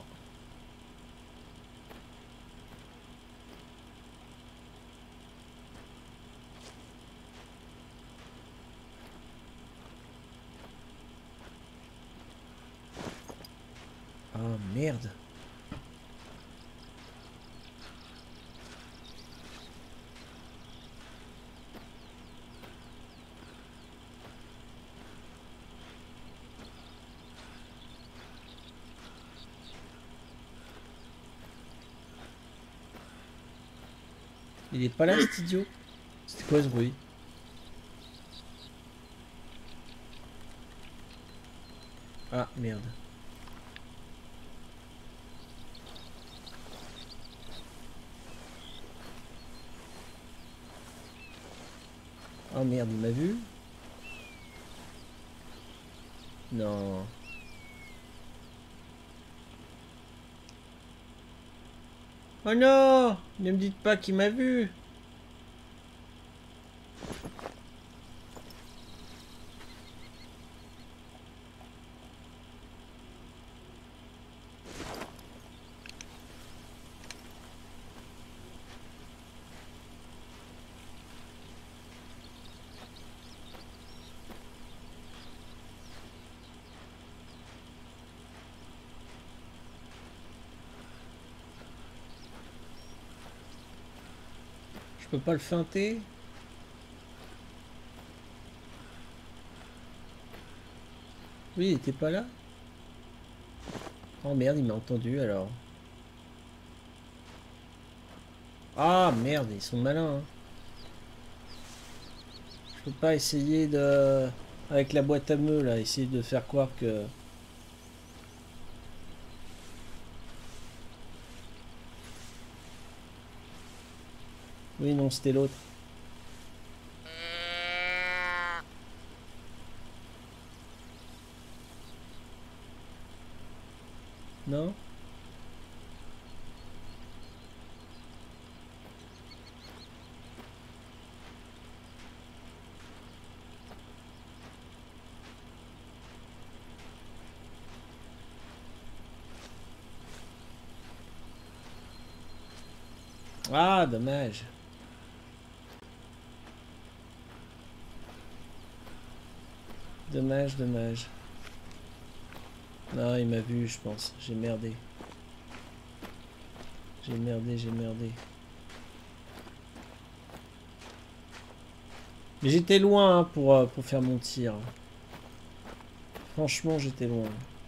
[SPEAKER 1] Oh merde. Il est pas là cet idiot? C'était quoi ce bruit? Ah merde. Oh merde, il m'a vu? Non. Oh non! Ne me dites pas qu'il m'a vu! Je peux pas le feinter? Oui, il était pas là? Oh merde, il m'a entendu alors. Ah merde, ils sont malins. Hein. Je peux pas essayer de... Avec la boîte à meux là, essayer de faire croire que... Oui, non, c'était l'autre. Non? Ah, dommage. Dommage, dommage. Non, il m'a vu, je pense. J'ai merdé. J'ai merdé, j'ai merdé. Mais j'étais loin hein, pour faire mon tir. Franchement, j'étais loin.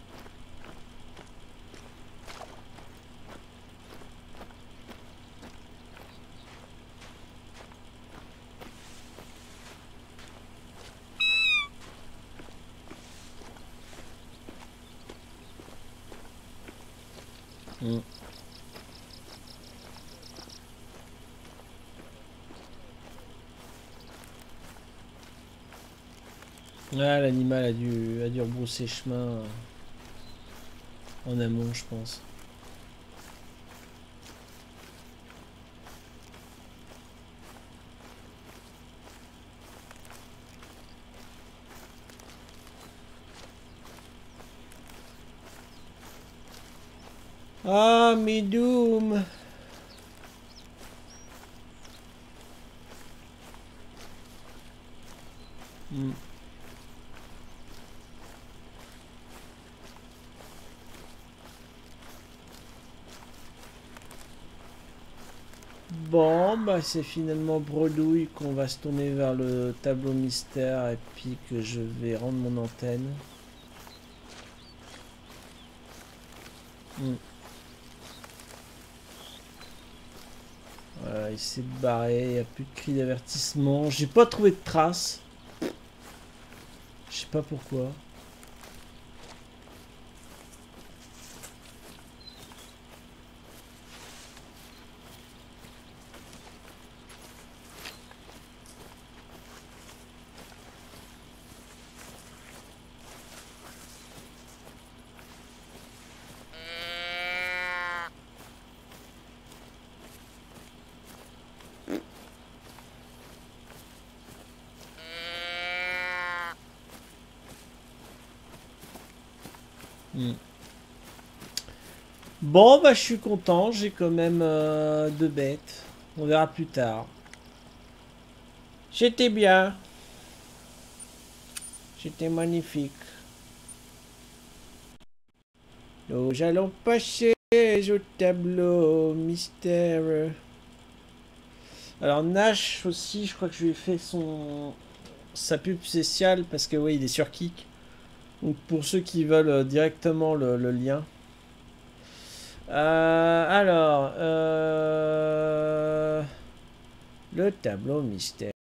[SPEAKER 1] Mm. Ah, l'animal a dû rebrousser chemin en amont, je pense. Ah, mes Doom. Mm. Bon, bah c'est finalement bredouille qu'on va se tourner vers le tableau mystère et puis que je vais rendre mon antenne. Voilà, il s'est barré, il n'y a plus de cri d'avertissement. J'ai pas trouvé de traces. Je sais pas pourquoi. Bon, bah je suis content, j'ai quand même 2 bêtes. On verra plus tard. J'étais bien. C'était magnifique. Nous allons passer au tableau mystère. Alors Nash aussi, je crois que je lui ai fait sa pub spéciale parce que oui, il est sur Kik. Donc pour ceux qui veulent directement le lien. Alors, le tableau mystère.